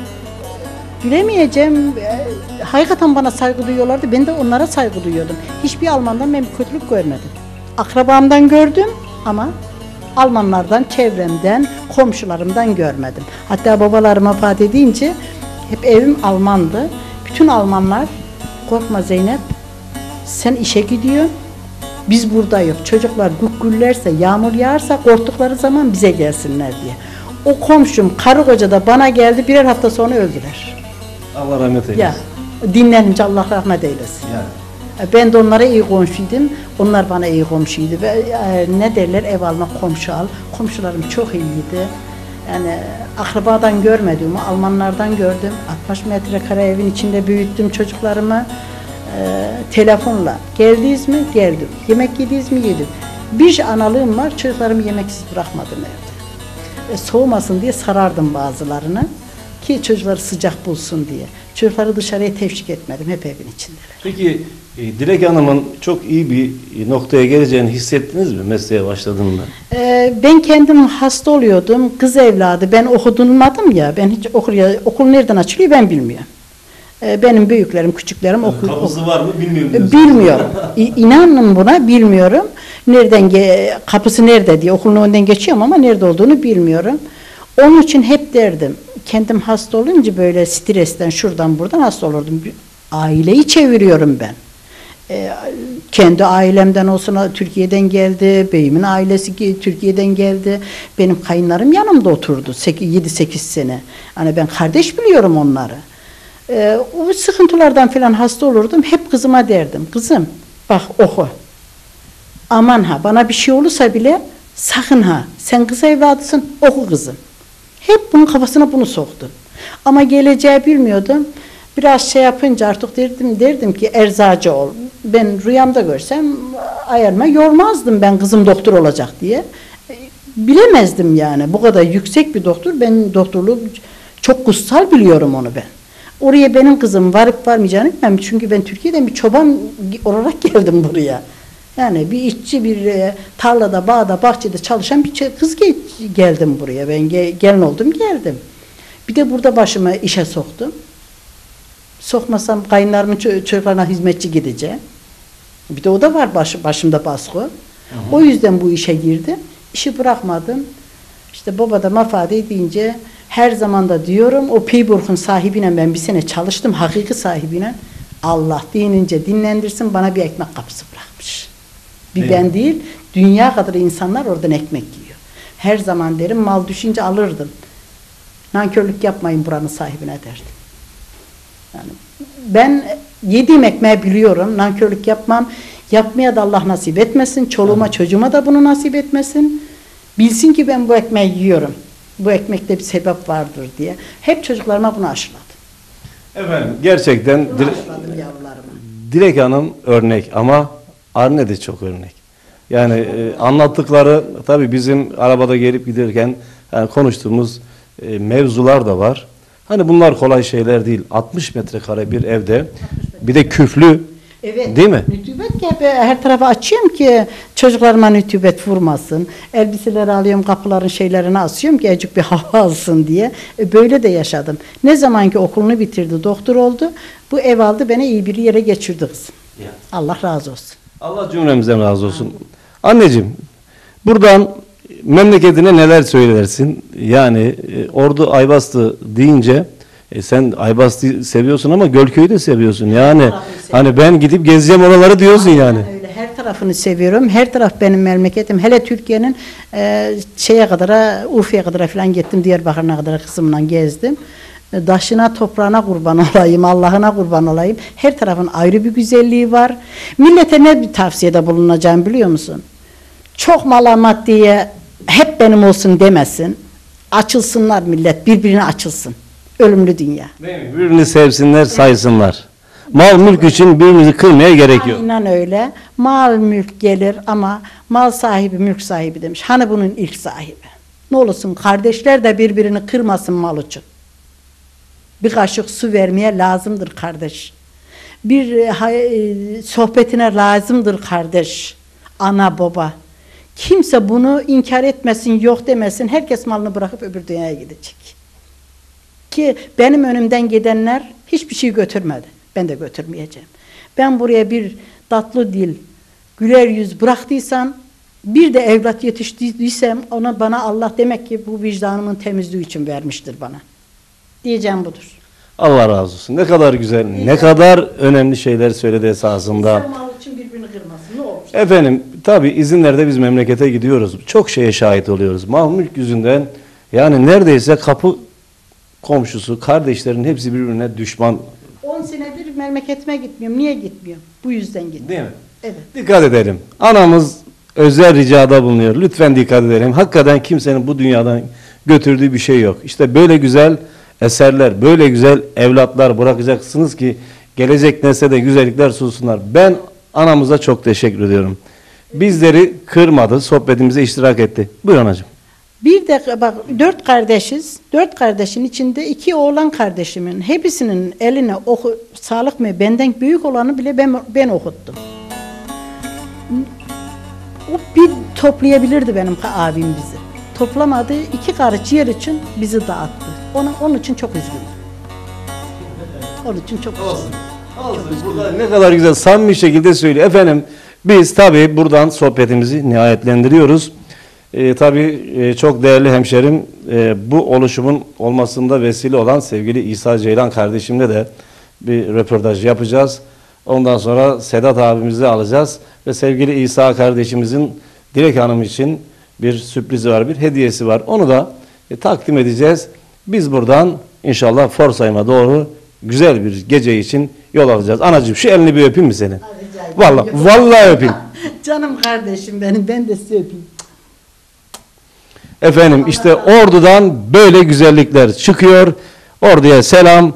bilemeyeceğim, hakikaten bana saygı duyuyorlardı, ben de onlara saygı duyuyordum. Hiçbir Alman'dan ben bir kötülük görmedim. Akrabamdan gördüm ama Almanlardan, çevremden, komşularımdan görmedim. Hatta babalarım vefat edince hep evim Almandı. Bütün Almanlar korkma Zeynep, sen işe gidiyorsun. Biz buradayız. Çocuklar güllerse, yağmur yağarsa korktukları zaman bize gelsinler diye. O komşum, karı koca da bana geldi, birer hafta sonra öldüler. Allah rahmet eylesin. Ya, dinlenince Allah rahmet eylesin. Yani. Ben de onlara iyi komşuydum, onlar bana iyi komşuydu. Ve ne derler, ev almak komşu al. Komşularım çok iyiydi. Yani akrabadan görmediğimi Almanlardan gördüm. 60 metrekare evin içinde büyüttüm çocuklarımı. Telefonla geldiniz mi? Geldim. Yemek yediniz mi? Yedim. Bir analığım var, çocuklarımı yemeksiz bırakmadım evde. Soğumasın diye sarardım bazılarını ki çocukları sıcak bulsun diye. Çocukları dışarıya teşvik etmedim, hep evin içindeler. Peki Dilek Hanım'ın çok iyi bir noktaya geleceğini hissettiniz mi mesleğe başladığında? Ben kendim hasta oluyordum, kız evladı, ben okudulmadım ya, ben hiç okul nereden açılıyor ben bilmiyorum. Benim büyüklerim, küçüklerim kapısı var mı bilmiyorum. Bilmiyorum. İnanın buna, bilmiyorum. Nereden kapısı nerede diye okulun önünden geçiyorum ama nerede olduğunu bilmiyorum. Onun için hep derdim. Kendim hasta olunca böyle stresten şuradan buradan hasta olurdum. Aileyi çeviriyorum ben. Kendi ailemden olsun, Türkiye'den geldi, beyimin ailesi Türkiye'den geldi. Benim kayınlarım yanımda oturdu 7-8 sene. Hani ben kardeş biliyorum onları. O sıkıntılardan falan hasta olurdum. Hep kızıma derdim. Kızım bak oku. Aman ha, bana bir şey olursa bile sakın ha. Sen kız evladısın, oku kızım. Hep bunun kafasına bunu soktu. Ama geleceği bilmiyordum. Biraz şey yapınca artık derdim ki eczacı ol. Ben rüyamda görsem ayarıma yormazdım ben kızım doktor olacak diye. Bilemezdim yani. Bu kadar yüksek bir doktor. Ben doktorluğu çok kutsal biliyorum onu ben. Oraya benim kızım varıp varmayacağını bilmem. Çünkü ben Türkiye'den bir çoban olarak geldim buraya. Yani bir işçi, bir tarlada, bağda, bahçede çalışan bir kız geldim buraya. Ben gelin oldum, geldim. Bir de burada başımı işe soktum. Sokmasam kayınlarımın çocuklarına hizmetçi gideceğim. Bir de o da var başımda baskı. O yüzden bu işe girdim. İşi bırakmadım. İşte baba da mafade deyince her zaman da diyorum o Peyburg'un sahibiyle ben bir sene çalıştım. Hakiki sahibiyle. Allah dinince dinlendirsin bana bir ekmek kapısı bırakmış. Bir ben değil, dünya kadar insanlar oradan ekmek yiyor. Her zaman derim mal düşünce alırdım. Nankörlük yapmayın buranın sahibine derdim. Yani ben yediğim ekmeği biliyorum. Nankörlük yapmam. Yapmaya da Allah nasip etmesin. Çoluğuma çocuğuma da bunu nasip etmesin. Bilsin ki ben bu ekmeği yiyorum. Bu ekmekte bir sebep vardır diye. Hep çocuklarıma bunu aşıladım. Efendim gerçekten Bunu aşıladım yavrularıma. Dilek Hanım örnek ama Arne de çok örnek. Yani anlattıkları tabii bizim arabada gelip giderken yani konuştuğumuz mevzular da var. Hani bunlar kolay şeyler değil. 60 metrekare bir evde bir de küflü, Evet. değil mi? Nütübet gibi her tarafa açıyorum ki çocuklarıma nütübet vurmasın. Elbiseleri alıyorum, kapıların şeylerini asıyorum ki azıcık bir hava alsın diye. Böyle de yaşadım. Ne zaman ki okulunu bitirdi, doktor oldu, bu ev aldı, beni iyi bir yere geçirdi kızım. Allah razı olsun. Allah cümlemizden razı olsun. Anneciğim, buradan memleketine neler söylersin? Yani Ordu Aybastı deyince sen Aybastı'yı seviyorsun ama Gölköy'ü de seviyorsun. Yani hani ben gidip gezeceğim oraları diyorsun yani. Öyle her tarafını seviyorum. Her taraf benim memleketim. Hele Türkiye'nin şeye kadar, Urfa'ya kadar falan gittim. Diyarbakır'a kadar kızımla gezdim. Taşına, toprağına kurban olayım, Allah'ına kurban olayım. Her tarafın ayrı bir güzelliği var. Millete ne bir tavsiyede bulunacağım biliyor musun? Çok mala maddiye hep benim olsun demesin. Açılsınlar millet, birbirine açılsın. Ölümlü dünya. Değil mi? Birbirini sevsinler, saysınlar. Mal mülk için birbirimizi kırmaya gerek yok. Aynen öyle. Mal mülk gelir ama mal sahibi mülk sahibi demiş. Hani bunun ilk sahibi? Ne olursun kardeşler de birbirini kırmasın mal için. Bir kaşık su vermeye lazımdır kardeş. Bir sohbetine lazımdır kardeş. Ana baba. Kimse bunu inkar etmesin, yok demesin. Herkes malını bırakıp öbür dünyaya gidecek. Ki benim önümden gidenler hiçbir şey götürmedi. Ben de götürmeyeceğim. Ben buraya bir tatlı dil, güler yüz bıraktıysam, bir de evlat yetiştirdiysem ona bana Allah demek ki bu vicdanımın temizliği için vermiştir bana. Diyeceğim budur. Allah razı olsun. Ne kadar güzel, ne kadar önemli şeyler söyledi esasında. İnsan mal için birbirini kırmasın. Ne olur? Efendim tabi izinlerde biz memlekete gidiyoruz. Çok şeye şahit oluyoruz. Mal mülk yüzünden yani neredeyse kapı komşusu, kardeşlerin hepsi birbirine düşman. 10 senedir memleketime gitmiyorum. Niye gitmiyorum? Bu yüzden gitmiyorum. Değil mi? Evet. Dikkat edelim. Anamız özel ricada bulunuyor. Lütfen dikkat edelim. Hakikaten kimsenin bu dünyadan götürdüğü bir şey yok. İşte böyle güzel eserler, böyle güzel evlatlar bırakacaksınız ki gelecek nesle de güzellikler sunsunlar. Ben anamıza çok teşekkür ediyorum. Bizleri kırmadı, sohbetimize iştirak etti. Buyur anacığım. Bir de bak 4 kardeşiz. 4 kardeşin içinde 2 oğlan kardeşimin hepsinin eline sağlık mı benden büyük olanı bile ben okuttum. O bir toplayabilirdi benim abim bizi. Toplamadı. 2 karı ciğer için bizi dağıttı. Onun için çok üzgünüm. Onun için çok üzgünüm. Burada ne kadar güzel samimi şekilde söylüyor. Efendim biz tabii buradan sohbetimizi nihayetlendiriyoruz. Tabii çok değerli hemşerim bu oluşumun olmasında vesile olan sevgili İsa Ceylan kardeşimle de bir röportaj yapacağız. Ondan sonra Sedat abimizi alacağız ve sevgili İsa kardeşimizin Dilek Hanım için bir sürprizi var, bir hediyesi var. Onu da takdim edeceğiz. Biz buradan inşallah Forsayım'a doğru güzel bir gece için yol alacağız. Anacığım şu elini bir öpeyim mi senin? Vallahi öpeyim. Canım kardeşim benim, ben de sizi öpeyim. Efendim işte ordudan böyle güzellikler çıkıyor. Orduya selam.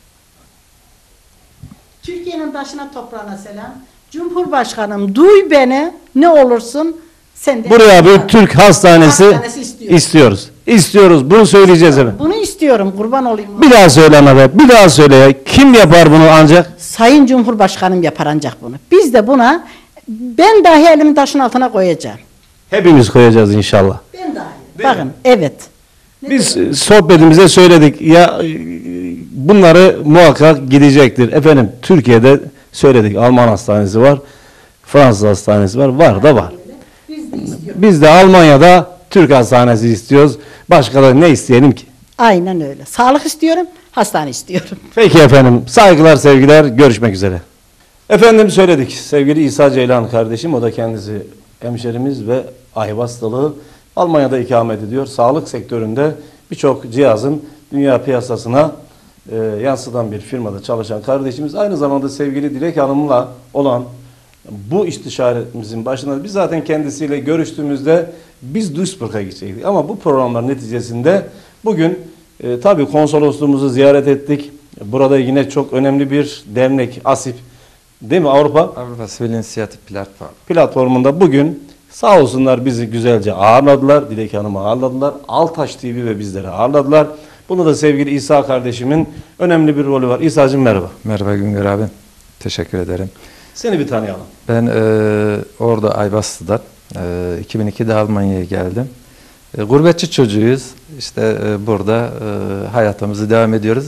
Türkiye'nin taşına toprağına selam. Cumhurbaşkanım duy beni, ne olursun sen de. Buraya bir Türk hastanesi istiyoruz. İstiyoruz. Bunu söyleyeceğiz efendim. Bunu istiyorum, kurban olayım. Bir daha söyle Mehmet. Bir daha söyle ya. Kim yapar bunu ancak? Sayın Cumhurbaşkanım yapar ancak bunu. Biz de buna, ben dahi elimi taşın altına koyacağım. Hepimiz koyacağız inşallah. Ben dahi. Bakın, evet. Biz sohbetimize söyledik. Ya bunları muhakkak gidecektir. Efendim Türkiye'de söyledik. Alman hastanesi var. Fransız hastanesi var. Var da var. Biz de istiyoruz. Biz de Almanya'da Türk hastanesi istiyoruz. Başka da ne isteyelim ki? Aynen öyle. Sağlık istiyorum, hastane istiyorum. Peki efendim. Saygılar, sevgiler. Görüşmek üzere. Efendim söyledik. Sevgili İsa Ceylan kardeşim. O da kendisi hemşerimiz ve Ayvastalı. Almanya'da ikamet ediyor. Sağlık sektöründe birçok cihazın dünya piyasasına yansıtan bir firmada çalışan kardeşimiz. Aynı zamanda sevgili Dilek Hanım'la olan bu istişaremizin başında biz zaten kendisiyle görüştüğümüzde biz Duisburg'a gidecektik. Ama bu programlar neticesinde bugün tabii konsolosluğumuzu ziyaret ettik. Burada yine çok önemli bir dernek ASİP, değil mi, Avrupa Sivil İnisiyatif platformunda bugün sağ olsunlar bizi güzelce ağırladılar. Dilek Hanım'ı ağırladılar. Altaş TV ve bizleri ağırladılar. Bunu da sevgili İsa kardeşimin önemli bir rolü var. İsa'cığım merhaba. Merhaba Güngör abi. Teşekkür ederim. Seni bir tanıyalım. Ben orada Ayvaslı'dan 2002'de Almanya'ya geldim. Gurbetçi çocuğuyuz. İşte burada hayatımızı devam ediyoruz.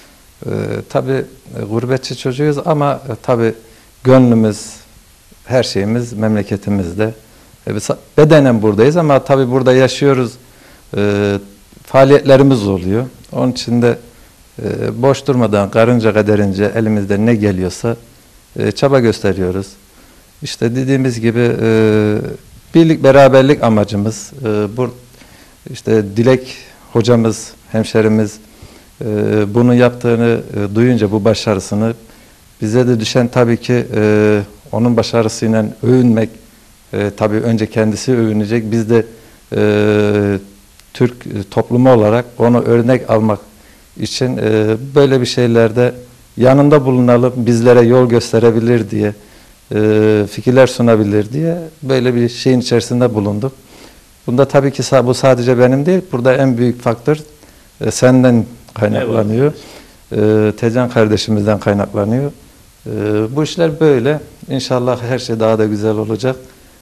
Tabii gurbetçi çocuğuyuz ama tabii gönlümüz, her şeyimiz memleketimizde. Bedenen buradayız ama tabii burada yaşıyoruz. Faaliyetlerimiz oluyor. Onun için de boş durmadan karınca kaderince elimizde ne geliyorsa çaba gösteriyoruz. İşte dediğimiz gibi birlik beraberlik amacımız. İşte Dilek hocamız, hemşerimiz bunu yaptığını duyunca, bu başarısını, bize de düşen tabii ki onun başarısıyla övünmek. Tabii önce kendisi övünecek. Biz de Türk toplumu olarak onu örnek almak için böyle bir şeylerde yanında bulunalım, bizlere yol gösterebilir diye, fikirler sunabilir diye böyle bir şeyin içerisinde bulunduk. Bunda tabii ki bu sadece benim değil, burada en büyük faktör senden kaynaklanıyor. Tecan kardeşimizden kaynaklanıyor. Bu işler böyle. İnşallah her şey daha da güzel olacak.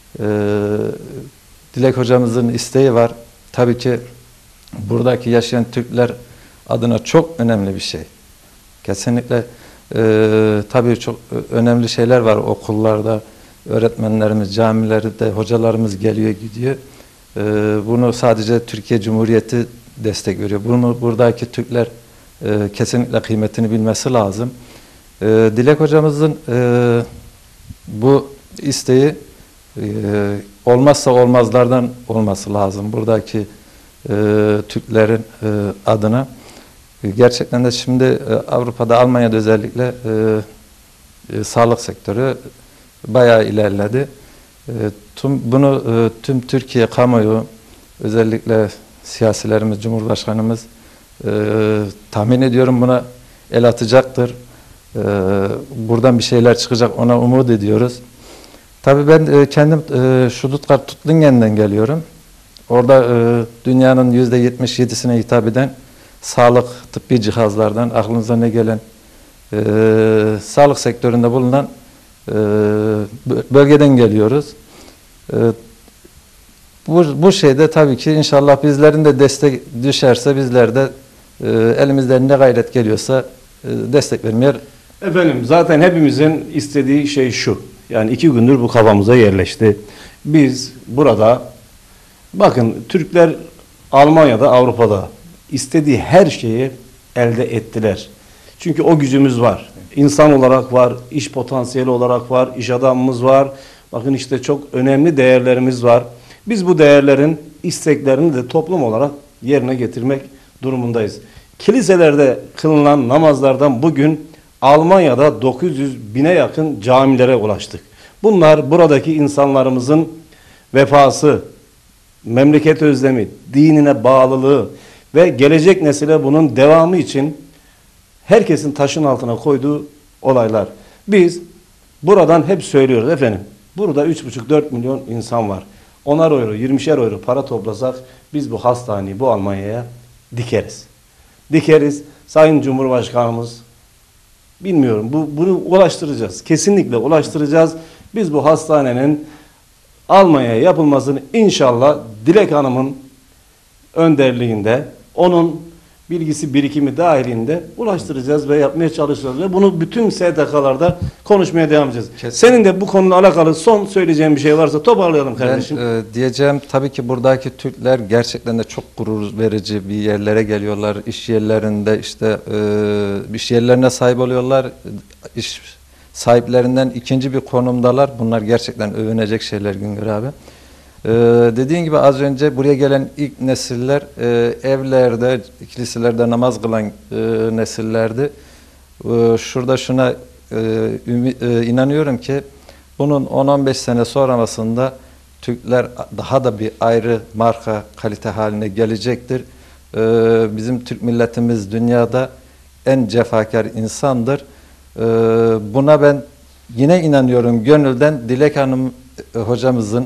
Dilek hocamızın isteği var. Tabii ki buradaki yaşayan Türkler adına çok önemli bir şey. Kesinlikle tabii çok önemli şeyler var okullarda. Öğretmenlerimiz, camilerde hocalarımız geliyor gidiyor. Bunu sadece Türkiye Cumhuriyeti destek veriyor. Bunu buradaki Türkler kesinlikle kıymetini bilmesi lazım. Dilek hocamızın bu isteği olmazsa olmazlardan olması lazım buradaki Türklerin adına. Gerçekten de şimdi Avrupa'da, Almanya'da özellikle sağlık sektörü bayağı ilerledi. Bunu tüm Türkiye kamuoyu, özellikle siyasilerimiz, Cumhurbaşkanımız tahmin ediyorum buna el atacaktır. Buradan bir şeyler çıkacak, ona umut ediyoruz. Tabii ben kendim Stuttgart Tuttlingen'den geliyorum. Orada dünyanın %77'sine hitap eden sağlık, tıbbi cihazlardan aklınıza ne gelen sağlık sektöründe bulunan bölgeden geliyoruz. Bu şeyde tabii ki inşallah bizlerin de destek düşerse bizler de elimizden ne gayret geliyorsa destek vermeye. Efendim zaten hepimizin istediği şey şu. Yani 2 gündür bu kafamıza yerleşti. Biz burada bakın Türkler Almanya'da, Avrupa'da istediği her şeyi elde ettiler. Çünkü o gücümüz var. İnsan olarak var, iş potansiyeli olarak var, iş adamımız var. Bakın işte çok önemli değerlerimiz var. Biz bu değerlerin isteklerini de toplum olarak yerine getirmek durumundayız. Kiliselerde kılınan namazlardan bugün Almanya'da 900 bine yakın camilere ulaştık. Bunlar buradaki insanlarımızın vefası, memleket özlemi, dinine bağlılığı ve gelecek nesile bunun devamı için herkesin taşın altına koyduğu olaylar. Biz buradan hep söylüyoruz efendim. Burada 3,5-4 milyon insan var. 10'ar euro, 20'şer euro para toplasak biz bu hastaneyi bu Almanya'ya dikeriz. Dikeriz. Sayın Cumhurbaşkanımız bilmiyorum bunu ulaştıracağız. Kesinlikle ulaştıracağız. Biz bu hastanenin Almanya'ya yapılmasını inşallah Dilek Hanım'ın önderliğinde, onun bilgisi birikimi dahilinde ulaştıracağız ve yapmaya çalışacağız. Ve bunu bütün STK'larda konuşmaya devam edeceğiz. Kesinlikle. Senin de bu konuyla alakalı son söyleyeceğin bir şey varsa toparlayalım kardeşim. Ben diyeceğim tabii ki buradaki Türkler gerçekten de çok gurur verici bir yerlere geliyorlar. İş yerlerinde işte iş yerlerine sahip oluyorlar. İş sahiplerinden ikinci bir konumdalar. Bunlar gerçekten övünecek şeyler Güngör abi. Dediğin gibi az önce buraya gelen ilk nesiller evlerde, kiliselerde namaz kılan nesillerdi. Şurada şuna inanıyorum ki bunun 10-15 sene sonrasında Türkler daha da bir ayrı marka, kalite haline gelecektir. Bizim Türk milletimiz dünyada en cefakar insandır. Buna ben yine inanıyorum gönülden. Dilek Hanım hocamızın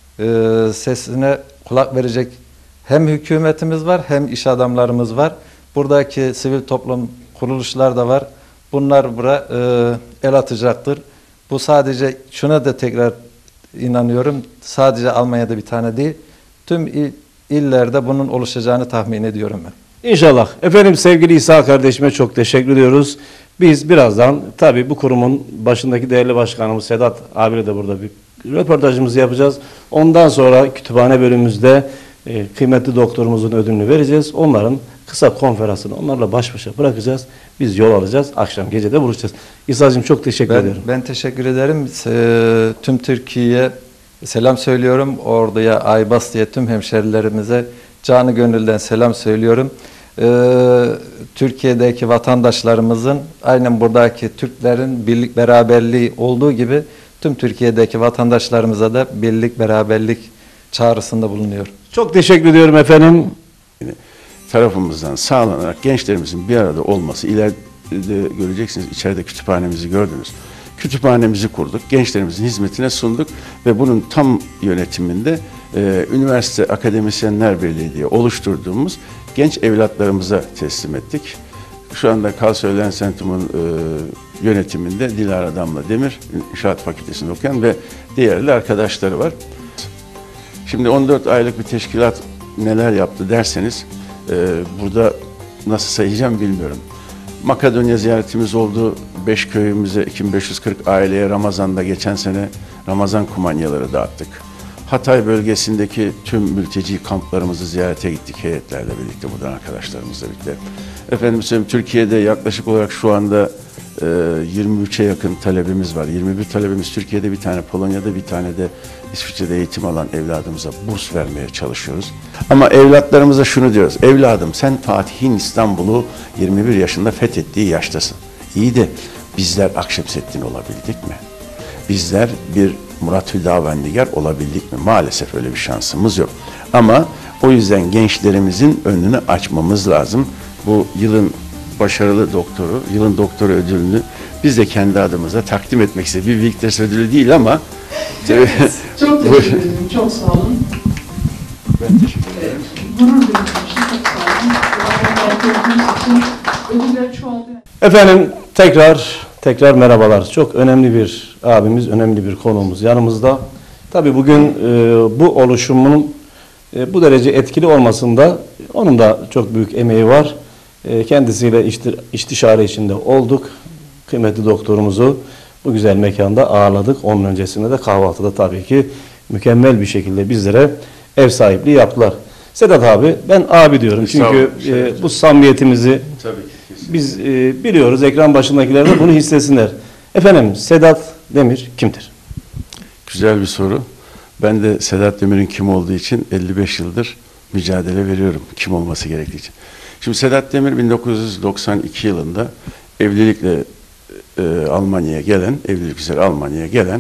sesine kulak verecek hem hükümetimiz var hem iş adamlarımız var. Buradaki sivil toplum kuruluşlar da var. Bunlar buraya el atacaktır. Bu sadece şuna da tekrar inanıyorum. Sadece Almanya'da bir tane değil. Tüm illerde bunun oluşacağını tahmin ediyorum ben. İnşallah. Efendim sevgili İsa kardeşime çok teşekkür ediyoruz. Biz birazdan tabii bu kurumun başındaki değerli başkanımız Sedat abiyle de burada bir röportajımızı yapacağız. Ondan sonra kütüphane bölümümüzde kıymetli doktorumuzun ödülünü vereceğiz. Onların kısa konferansını onlarla baş başa bırakacağız. Biz yol alacağız. Akşam gecede buluşacağız. İsa'cığım çok teşekkür ederim. Ben teşekkür ederim. Tüm Türkiye'ye selam söylüyorum. Ordu'ya, Aybastı'ya, tüm hemşerilerimize canı gönülden selam söylüyorum. Türkiye'deki vatandaşlarımızın aynen buradaki Türklerin birlik beraberliği olduğu gibi tüm Türkiye'deki vatandaşlarımıza da birlik beraberlik çağrısında bulunuyor. Çok teşekkür ediyorum efendim. Tarafımızdan sağlanarak gençlerimizin bir arada olması, ileride göreceksiniz, içeride kütüphanemizi gördünüz. Kütüphanemizi kurduk, gençlerimizin hizmetine sunduk ve bunun tam yönetiminde Üniversite Akademisyenler Birliği diye oluşturduğumuz genç evlatlarımıza teslim ettik. Şu anda Karlsruhe Centrum'un yönetiminde Dilara Damla Demir, İnşaat Fakültesi'nde okuyan ve diğerli arkadaşları var. Şimdi 14 aylık bir teşkilat neler yaptı derseniz, burada nasıl sayacağım bilmiyorum. Makedonya ziyaretimiz oldu. 5 köyümüze 2540 aileye Ramazan'da geçen sene Ramazan kumanyaları dağıttık. Hatay bölgesindeki tüm mülteci kamplarımızı ziyarete gittik heyetlerle birlikte, buradan arkadaşlarımızla birlikte. Efendim söyleyeyim, Türkiye'de yaklaşık olarak şu anda 23'e yakın talebimiz var. 21 talebimiz Türkiye'de, bir tane Polonya'da, bir tane de İsviçre'de eğitim alan evladımıza burs vermeye çalışıyoruz. Ama evlatlarımıza şunu diyoruz: evladım, sen Fatih'in İstanbul'u 21 yaşında fethettiği yaştasın. İyi de bizler Akşemseddin olabildik mi? Bizler bir Murat Hüdavendigar olabildik mi? Maalesef öyle bir şansımız yok. Ama o yüzden gençlerimizin önünü açmamız lazım. Bu yılın başarılı doktoru, yılın doktoru ödülünü biz de kendi adımıza takdim etmek istedik. Bir Viktors ödülü değil ama Evet, çok teşekkür ederim. Çok sağ olun. ben teşekkür ederim. Gurur duyduğum için çok sağ olun. Ödüller çoğaldı. Efendim tekrar merhabalar. Çok önemli bir abimiz, önemli bir konuğumuz yanımızda. Tabii bugün bu oluşumun bu derece etkili olmasında onun da çok büyük emeği var. Kendisiyle istişare içinde olduk. Kıymetli doktorumuzu bu güzel mekanda ağırladık. Onun öncesinde de kahvaltıda tabii ki mükemmel bir şekilde bizlere ev sahipliği yaptılar. Sedat abi, ben abi diyorum çünkü bu samimiyetimizi Tabii ki. biz biliyoruz. Ekran başındakiler de bunu hissetsinler. Efendim, Sedat Demir kimdir? Güzel bir soru. Ben de Sedat Demir'in kim olduğu için 55 yıldır mücadele veriyorum, kim olması gerektiği için. Şimdi Sedat Demir 1992 yılında evlilikle Almanya'ya gelen, evlilik üzere Almanya'ya gelen,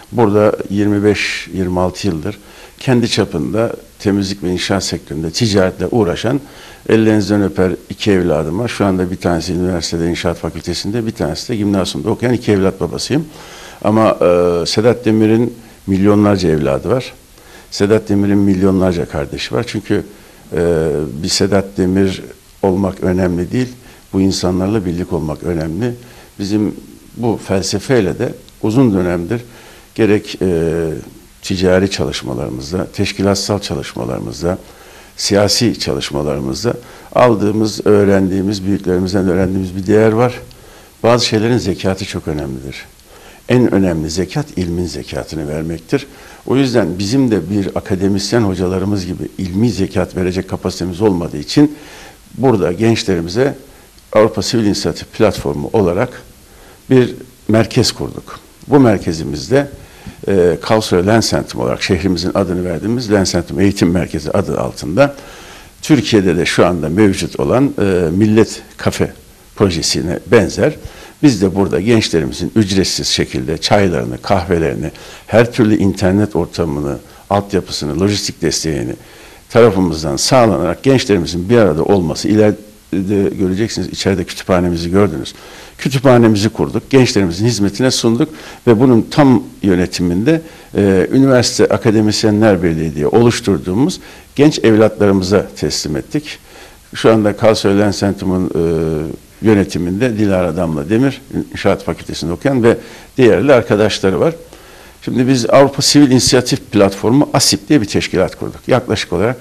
burada 25-26 yıldır kendi çapında temizlik ve inşaat sektöründe ticaretle uğraşan, ellerinizden öper iki evladım var. Şu anda bir tanesi üniversitede inşaat fakültesinde, bir tanesi de gimnasyumda okuyan iki evlat babasıyım. Ama Sedat Demir'in milyonlarca evladı var. Sedat Demir'in milyonlarca kardeşi var. Çünkü bir Sedat Demir olmak önemli değil, bu insanlarla birlik olmak önemli. Bizim bu felsefeyle de uzun dönemdir gerek ticari çalışmalarımızda, teşkilatsal çalışmalarımızda, siyasi çalışmalarımızda aldığımız, öğrendiğimiz, büyüklerimizden öğrendiğimiz bir değer var. Bazı şeylerin zekatı çok önemlidir. En önemli zekat, ilmin zekatını vermektir. O yüzden bizim de bir akademisyen hocalarımız gibi ilmi zekat verecek kapasitemiz olmadığı için burada gençlerimize Avrupa Sivil İnisiyatif Platformu olarak bir merkez kurduk. Bu merkezimizde Karlsruhe Lernzentrum olarak şehrimizin adını verdiğimiz Lernzentrum Eğitim Merkezi adı altında Türkiye'de de şu anda mevcut olan Millet Kafe projesine benzer. Biz de burada gençlerimizin ücretsiz şekilde çaylarını, kahvelerini, her türlü internet ortamını, altyapısını, lojistik desteğini tarafımızdan sağlanarak gençlerimizin bir arada olması, ileride göreceksiniz, içeride kütüphanemizi gördünüz. Kütüphanemizi kurduk, gençlerimizin hizmetine sunduk ve bunun tam yönetiminde Üniversite Akademisyenler Birliği diye oluşturduğumuz genç evlatlarımıza teslim ettik. Şu anda Karlsruhe Lernzentrum'un yönetiminde Dilara Damla Demir, İnşaat Fakültesi'nde okuyan ve değerli arkadaşları var. Şimdi biz Avrupa Sivil İnisiyatif Platformu ASİP diye bir teşkilat kurduk. Yaklaşık olarak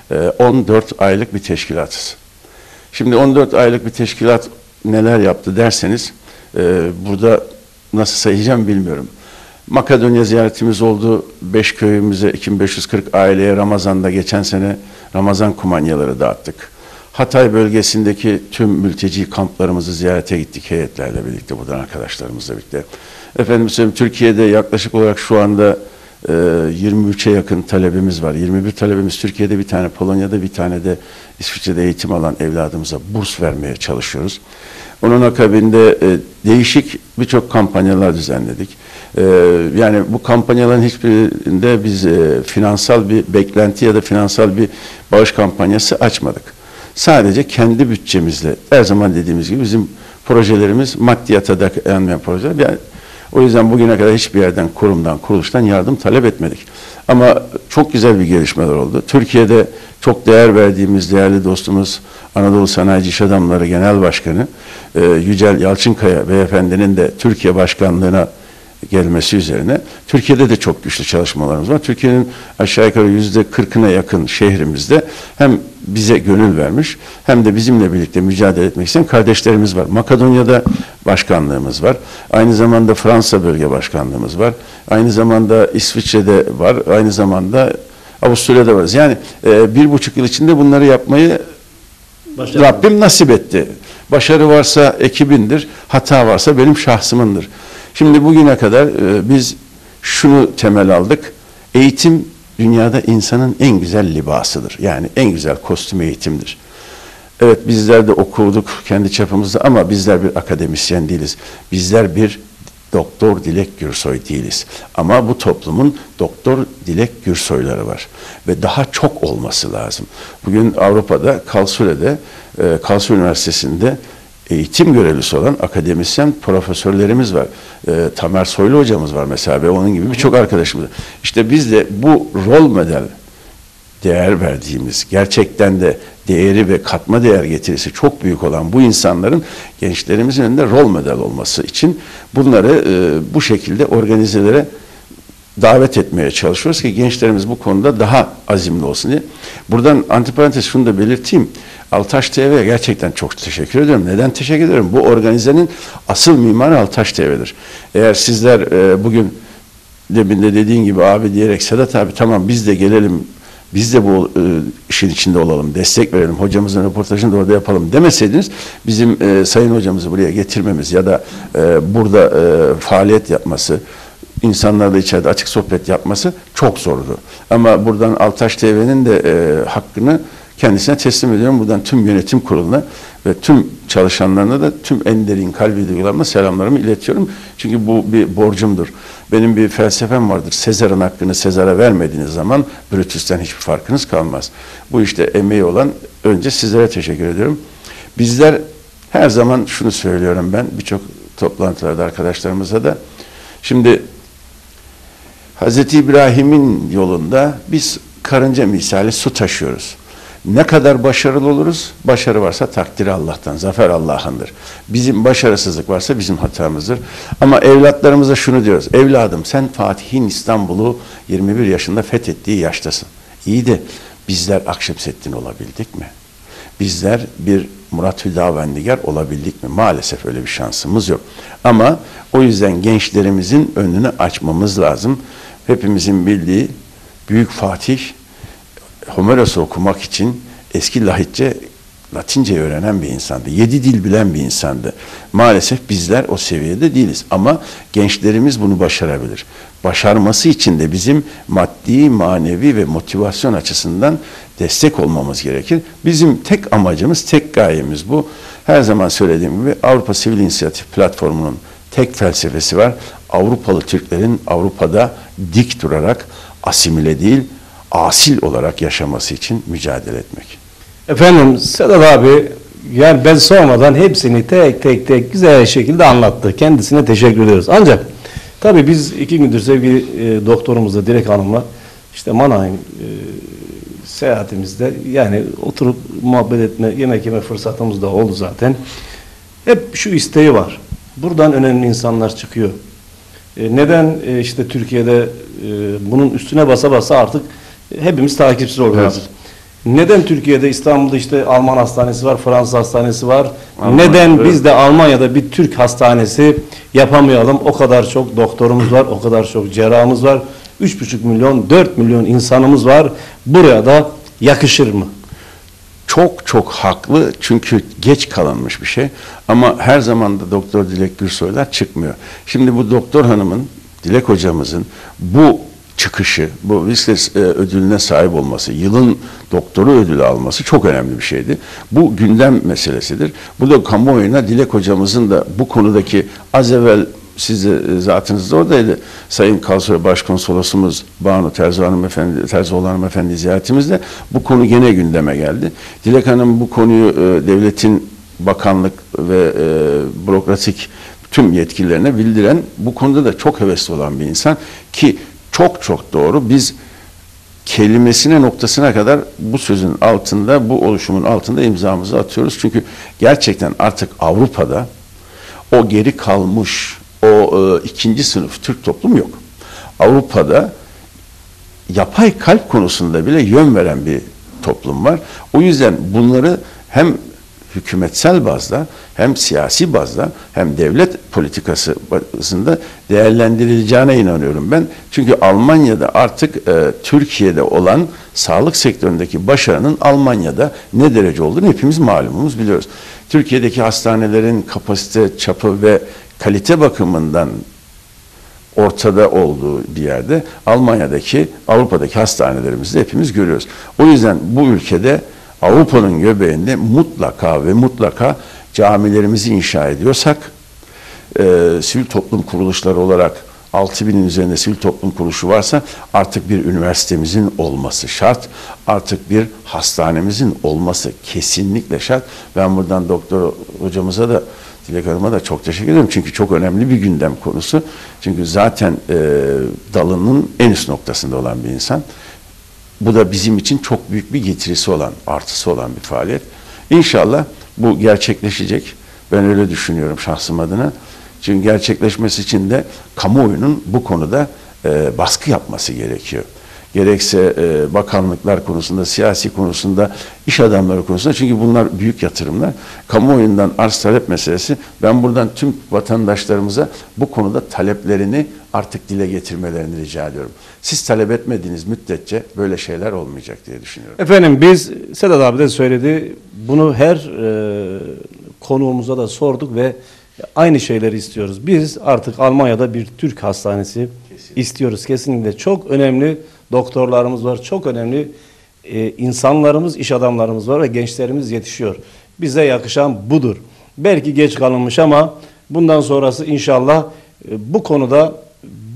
14 aylık bir teşkilatız. Şimdi 14 aylık bir teşkilat neler yaptı derseniz, burada nasıl sayacağım bilmiyorum. Makedonya ziyaretimiz oldu. 5 köyümüze 2540 aileye Ramazan'da geçen sene Ramazan kumanyaları dağıttık. Hatay bölgesindeki tüm mülteci kamplarımızı ziyarete gittik heyetlerle birlikte, buradan arkadaşlarımızla birlikte. Efendim söyleyeyim, Türkiye'de yaklaşık olarak şu anda 23'e yakın talebimiz var. 21 talebimiz Türkiye'de, bir tane Polonya'da, bir tane de İsviçre'de eğitim alan evladımıza burs vermeye çalışıyoruz. Onun akabinde değişik birçok kampanyalar düzenledik. Yani bu kampanyaların hiçbirinde biz finansal bir beklenti ya da finansal bir bağış kampanyası açmadık. Sadece kendi bütçemizle, her zaman dediğimiz gibi bizim projelerimiz maddiyata dayanmayan projeler. Yani o yüzden bugüne kadar hiçbir yerden, kurumdan, kuruluştan yardım talep etmedik. Ama çok güzel bir gelişmeler oldu. Türkiye'de çok değer verdiğimiz değerli dostumuz Anadolu Sanayici İş Adamları Genel Başkanı Yücel Yalçınkaya Beyefendinin de Türkiye Başkanlığı'na gelmesi üzerine Türkiye'de de çok güçlü çalışmalarımız var. Türkiye'nin aşağı yukarı %40'ına yakın şehrimizde hem bize gönül vermiş hem de bizimle birlikte mücadele etmek isteyen kardeşlerimiz var. Makedonya'da başkanlığımız var. Aynı zamanda Fransa bölge başkanlığımız var. Aynı zamanda İsviçre'de var. Aynı zamanda Avusturya'da varız. Yani 1,5 yıl içinde bunları yapmayı Rabbim nasip etti. Başarı varsa ekibindir, hata varsa benim şahsımındır. Şimdi bugüne kadar biz şunu temel aldık. Eğitim dünyada insanın en güzel libasıdır. Yani en güzel kostüm eğitimdir. Evet, bizler de okuduk kendi çapımızda ama bizler bir akademisyen değiliz. Bizler bir Doktor Dilek Gürsoy değiliz. Ama bu toplumun Doktor Dilek Gürsoyları var. Ve daha çok olması lazım. Bugün Avrupa'da, Karlsruhe'de, Karlsruhe Üniversitesi'nde eğitim görevlisi olan akademisyen profesörlerimiz var. Tamer Soylu hocamız var mesela ve onun gibi birçok arkadaşımız var. İşte biz de bu rol model değer verdiğimiz, gerçekten de değeri ve katma değer getirisi çok büyük olan bu insanların gençlerimizin önünde rol model olması için bunları bu şekilde organizelere davet etmeye çalışıyoruz ki gençlerimiz bu konuda daha azimli olsun diye. Buradan antiparantez şunu da belirteyim. Altaş TV'ye gerçekten çok teşekkür ediyorum. Neden teşekkür ederim? Bu organizenin asıl mimarı Altaş TV'dir. Eğer sizler bugün demin de dediğin gibi abi diyerek Sedat abi tamam biz de gelelim, biz de bu işin içinde olalım, destek verelim, hocamızın röportajını da orada yapalım demeseydiniz bizim sayın hocamızı buraya getirmemiz ya da burada faaliyet yapması, insanlarla içeride açık sohbet yapması çok zordu. Ama buradan Altaş TV'nin de hakkını kendisine teslim ediyorum. Buradan tüm yönetim kuruluna ve tüm çalışanlarına da tüm en derin kalbi duygularımla selamlarımı iletiyorum. Çünkü bu bir borcumdur. Benim bir felsefem vardır. Sezar'ın hakkını Sezar'a vermediğiniz zaman Brutus'tan hiçbir farkınız kalmaz. Bu işte emeği olan, önce sizlere teşekkür ediyorum. Bizler her zaman şunu söylüyorum ben birçok toplantılarda arkadaşlarımıza da. Şimdi Hz. İbrahim'in yolunda biz karınca misali su taşıyoruz. Ne kadar başarılı oluruz? Başarı varsa takdiri Allah'tan, zafer Allah'ındır. Bizim başarısızlık varsa bizim hatamızdır. Ama evlatlarımıza şunu diyoruz. Evladım, sen Fatih'in İstanbul'u 21 yaşında fethettiği yaştasın. İyi de bizler Akşemseddin olabildik mi? Bizler bir Murat Hüdavendigar olabildik mi? Maalesef öyle bir şansımız yok. Ama o yüzden gençlerimizin önünü açmamız lazım. Hepimizin bildiği Büyük Fatih, Homeros'u okumak için eski Lahitçe, Latince öğrenen bir insandı. 7 dil bilen bir insandı. Maalesef bizler o seviyede değiliz. Ama gençlerimiz bunu başarabilir. Başarması için de bizim maddi, manevi ve motivasyon açısından destek olmamız gerekir. Bizim tek amacımız, tek gayemiz bu. Her zaman söylediğim gibi Avrupa Sivil İnisiyatif Platformu'nun tek felsefesi var. Avrupalı Türklerin Avrupa'da dik durarak asimile değil, asil olarak yaşaması için mücadele etmek. Efendim Sedat abi, yani ben sormadan hepsini tek tek güzel şekilde anlattı. Kendisine teşekkür ediyoruz. Ancak tabii biz 2 gündür sevgili doktorumuzla, Dilek Hanım'la işte Mannheim seyahatimizde yani oturup muhabbet etme, yemek yeme fırsatımız da oldu zaten. Hep şu isteği var. Buradan önemli insanlar çıkıyor. Neden işte Türkiye'de bunun üstüne basa basa artık hepimiz takipsiz oluyoruz. Evet. Neden Türkiye'de, İstanbul'da işte Alman hastanesi var, Fransız hastanesi var. Neden evet, biz de Almanya'da bir Türk hastanesi yapamayalım? O kadar çok doktorumuz var, o kadar çok cerrahımız var. 3,5 milyon, 4 milyon insanımız var. Buraya da yakışır mı? Çok haklı, çünkü geç kalınmış bir şey. Ama her zaman da Doktor Dilek Gürsoylar çıkmıyor. Şimdi bu doktor hanımın, Dilek hocamızın bu çıkışı, bu Whistler ödülüne sahip olması, yılın doktoru ödülü alması çok önemli bir şeydi. Bu gündem meselesidir. Bu da kamuoyuna Dilek hocamızın da bu konudaki, az evvel siz de zatınızda oradaydı, Sayın Karlsruhe Başkonsolosumuz Banu Terzioğlu Hanımefendi ziyaretimizde bu konu gene gündeme geldi. Dilek Hanım bu konuyu devletin bakanlık ve bürokratik tüm yetkililerine bildiren, bu konuda da çok hevesli olan bir insan ki çok doğru. Biz kelimesine, noktasına kadar bu sözün altında, bu oluşumun altında imzamızı atıyoruz. Çünkü gerçekten artık Avrupa'da o geri kalmış, o ikinci sınıf Türk toplum yok. Avrupa'da yapay kalp konusunda bile yön veren bir toplum var. O yüzden bunları hem hükümetsel bazda, hem siyasi bazda, hem devlet politikası bazında değerlendirileceğine inanıyorum ben. Çünkü Almanya'da artık Türkiye'de olan sağlık sektöründeki başarının Almanya'da ne derece olduğunu hepimiz malumumuz biliyoruz. Türkiye'deki hastanelerin kapasite, çapı ve kalite bakımından ortada olduğu bir yerde Avrupa'daki hastanelerimizi de hepimiz görüyoruz. O yüzden bu ülkede, Avrupa'nın göbeğinde mutlaka camilerimizi inşa ediyorsak, sivil toplum kuruluşları olarak 6.000'in üzerinde sivil toplum kuruluşu varsa artık bir üniversitemizin olması şart, artık bir hastanemizin olması kesinlikle şart. Ben buradan doktor hocamıza da, Dilek Hanım'a da çok teşekkür ederim. Çünkü çok önemli bir gündem konusu. Çünkü zaten dalının en üst noktasında olan bir insan. Bu da bizim için çok büyük bir getirisi olan, artısı olan bir faaliyet. İnşallah bu gerçekleşecek. Ben öyle düşünüyorum şahsım adına. Çünkü gerçekleşmesi için de kamuoyunun bu konuda baskı yapması gerekiyor. Gerekse bakanlıklar konusunda, siyasi konusunda, iş adamları konusunda, çünkü bunlar büyük yatırımlar. Kamuoyundan arz talep meselesi. Ben buradan tüm vatandaşlarımıza bu konuda taleplerini artık dile getirmelerini rica ediyorum. Siz talep etmediğiniz müddetçe böyle şeyler olmayacak diye düşünüyorum. Efendim biz, Sedat abi de söyledi, bunu her konuğumuza da sorduk ve aynı şeyleri istiyoruz. Biz artık Almanya'da bir Türk hastanesi istiyoruz. Kesinlikle çok önemli doktorlarımız var, çok önemli insanlarımız, iş adamlarımız var ve gençlerimiz yetişiyor. Bize yakışan budur. Belki geç kalınmış ama bundan sonrası inşallah bu konuda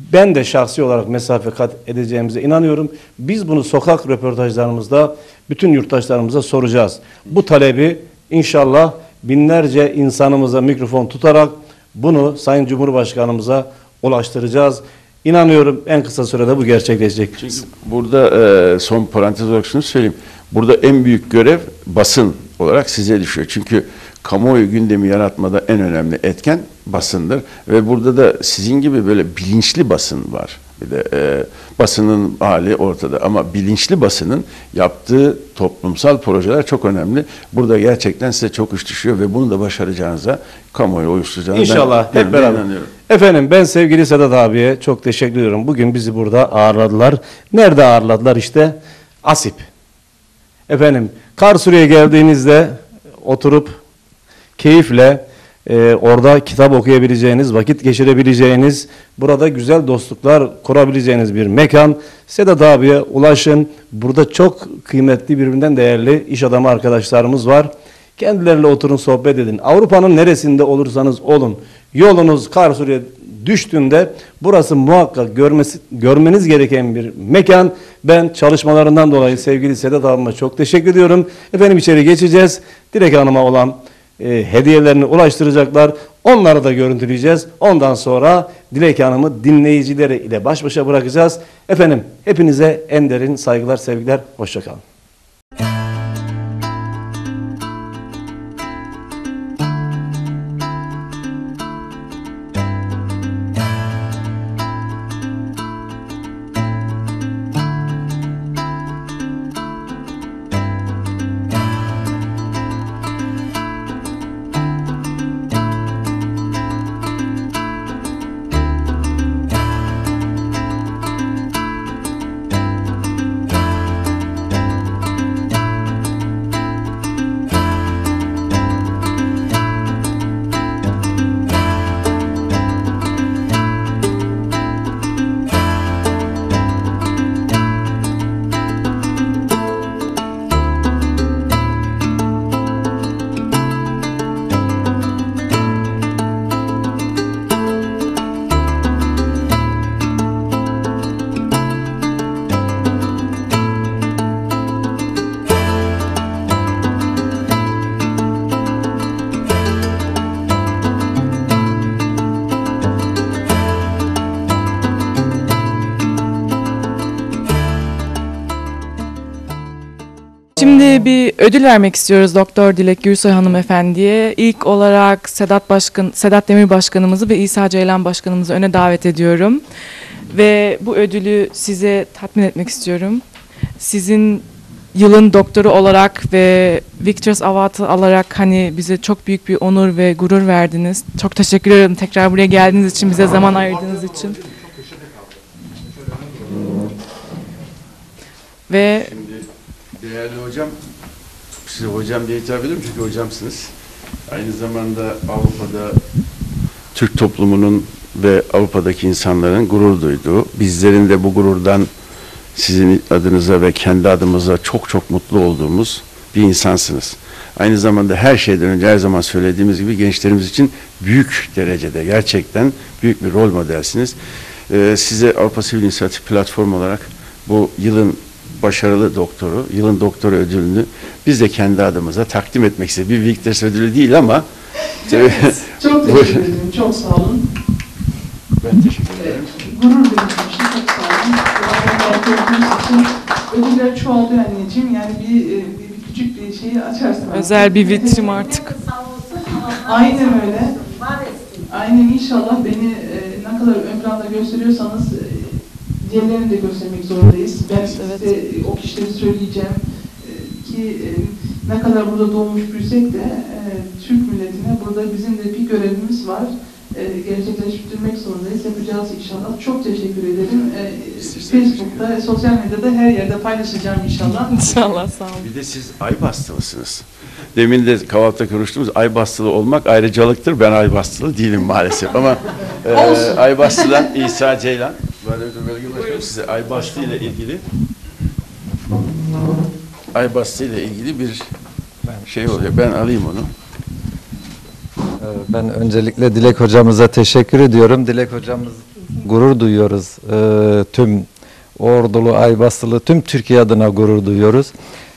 Ben de şahsi olarak mesafe kat edeceğimize inanıyorum. Biz bunu sokak röportajlarımızda bütün yurttaşlarımıza soracağız. Bu talebi inşallah binlerce insanımıza mikrofon tutarak bunu Sayın Cumhurbaşkanımıza ulaştıracağız. İnanıyorum en kısa sürede bu gerçekleşecek. Çünkü burada son parantez olarak şunu söyleyeyim. Burada en büyük görev basın olarak size düşüyor. Çünkü kamuoyu gündemi yaratmada en önemli etken basındır. Ve burada da sizin gibi böyle bilinçli basın var. Bir de basının hali ortada. Ama bilinçli basının yaptığı toplumsal projeler çok önemli. Burada gerçekten size çok iş düşüyor ve bunu da başaracağınıza, kamuoyu oluşturacağınıza İnşallah hep beraber. inanıyorum. Efendim ben sevgili Sedat abiye çok teşekkür ediyorum. Bugün bizi burada ağırladılar. Nerede ağırladılar? İşte ASİP. Efendim Karsuru'ya geldiğinizde oturup keyifle orada kitap okuyabileceğiniz, vakit geçirebileceğiniz, burada güzel dostluklar kurabileceğiniz bir mekan. Sedat abiye ulaşın. Burada çok kıymetli, birbirinden değerli iş adamı arkadaşlarımız var. Kendileriyle oturun, sohbet edin. Avrupa'nın neresinde olursanız olun, yolunuz Karsuru'ya düştüğünde burası muhakkak görmeniz gereken bir mekan. Ben çalışmalarından dolayı sevgili Sedat abime çok teşekkür ediyorum. Efendim içeri geçeceğiz. Dilek Hanım'a olan hediyelerini ulaştıracaklar. Onları da görüntüleyeceğiz. Ondan sonra Dilek Hanım'ı dinleyicileri ile baş başa bırakacağız. Efendim hepinize en derin saygılar, sevgiler. Hoşça kalın. Şimdi bir ödül vermek istiyoruz Doktor Dilek Gürsoy hanımefendiye. İlk olarak Sedat Demir Başkanımızı ve İsa Ceylan Başkanımızı öne davet ediyorum. Ve bu ödülü size tatmin etmek istiyorum. Sizin yılın doktoru olarak ve Victor's Award'ı alarak hani bize çok büyük bir onur ve gurur verdiniz. Çok teşekkür ederim tekrar buraya geldiğiniz için, bize zaman ayırdığınız için. Ve Değerli hocam, size hocam diye hitap ediyorum çünkü hocamsınız. Aynı zamanda Avrupa'da Türk toplumunun ve Avrupa'daki insanların gurur duyduğu, bizlerin de bu gururdan sizin adınıza ve kendi adımıza çok çok mutlu olduğumuz bir insansınız. Aynı zamanda her şeyden önce her zaman söylediğimiz gibi gençlerimiz için büyük derecede gerçekten büyük bir rol modelsiniz. Size Avrupa Sivil İnisiyatif Platformu olarak bu yılın başarılı doktoru, yılın doktoru ödülünü biz de kendi adımıza takdim etmek istedik. Bir Victor's ödülü değil ama evet, çok teşekkür ederim. Çok sağ olun. Ben teşekkür ederim. Gurur duyduğum için çok sağ olun. Ödüller çoğaldı anneciğim. Yani bir küçük bir şeyi açarsın. özel bir vitrim artık. Aynen öyle. Aynen, inşallah beni ne kadar ön planda gösteriyorsanız diğerlerini de göstermek zorundayız. Ben size o kişileri söyleyeceğim ki ne kadar burada doğmuş büyüsek de Türk milletine burada bizim de bir görevimiz var. Gerçekleştirmek zorundayız. Yapacağız inşallah. Çok teşekkür ederim. Facebook'ta, sosyal medyada her yerde paylaşacağım inşallah. İnşallah, sağ olun. Bir de siz ay bastılısınız. Demin de kahvaltıda konuştuğumuz ay bastılı olmak ayrıcalıktır. Ben ay bastılı değilim maalesef ama ay bastılan İsa Ceylan. Size ay bastı ile ilgili bir şey oluyor. Ben alayım onu. Ben öncelikle Dilek hocamıza teşekkür ediyorum. Dilek hocamız gurur duyuyoruz. Tüm Ordulu, Aybastılı, tüm Türkiye adına gurur duyuyoruz.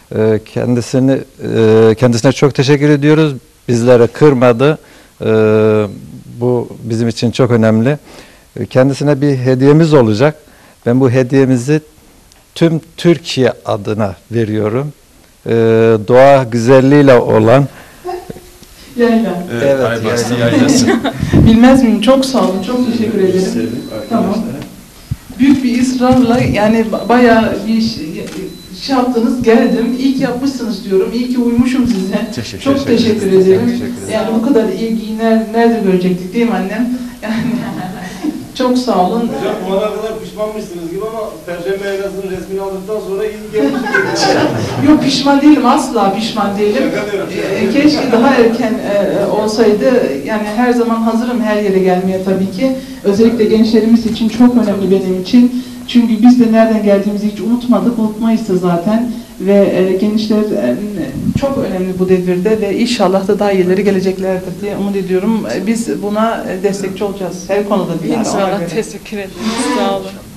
Kendisine çok teşekkür ediyoruz. Bizlere kırmadı. Bu bizim için çok önemli. Kendisine bir hediyemiz olacak. Ben bu hediyemizi tüm Türkiye adına veriyorum. Doğa güzelliğiyle olan Yayla. evet, Aybastı yaylası. Bilmez miyim? Çok sağ olun. Çok teşekkür ederim. Tamam. Büyük bir ısrarla yani bayağı bir şey yaptınız, geldim. İyi ki yapmışsınız diyorum. İyi ki uymuşum size. Çok teşekkür ederim. Yani bu kadar ilgiyi nerede görecektik değil mi annem? Yani çok sağ olun. Hocam bu ana kadar pişmanmışsınız gibi ama Perşembe Yaylası'nın resmini aldıktan sonra iyi gelmişsiniz. Yok pişman değilim, asla pişman değilim. Keşke daha erken olsaydı. Yani her zaman hazırım her yere gelmeye tabii ki. Özellikle gençlerimiz için çok önemli benim için. Çünkü biz de nereden geldiğimizi hiç unutmadık, unutmayız da zaten. Ve gençler çok önemli bu devirde ve inşallah da daha iyileri geleceklerdir diye umut ediyorum. Biz buna destekçi olacağız her konuda. İnşallah. Teşekkür ederiz. Sağ olun.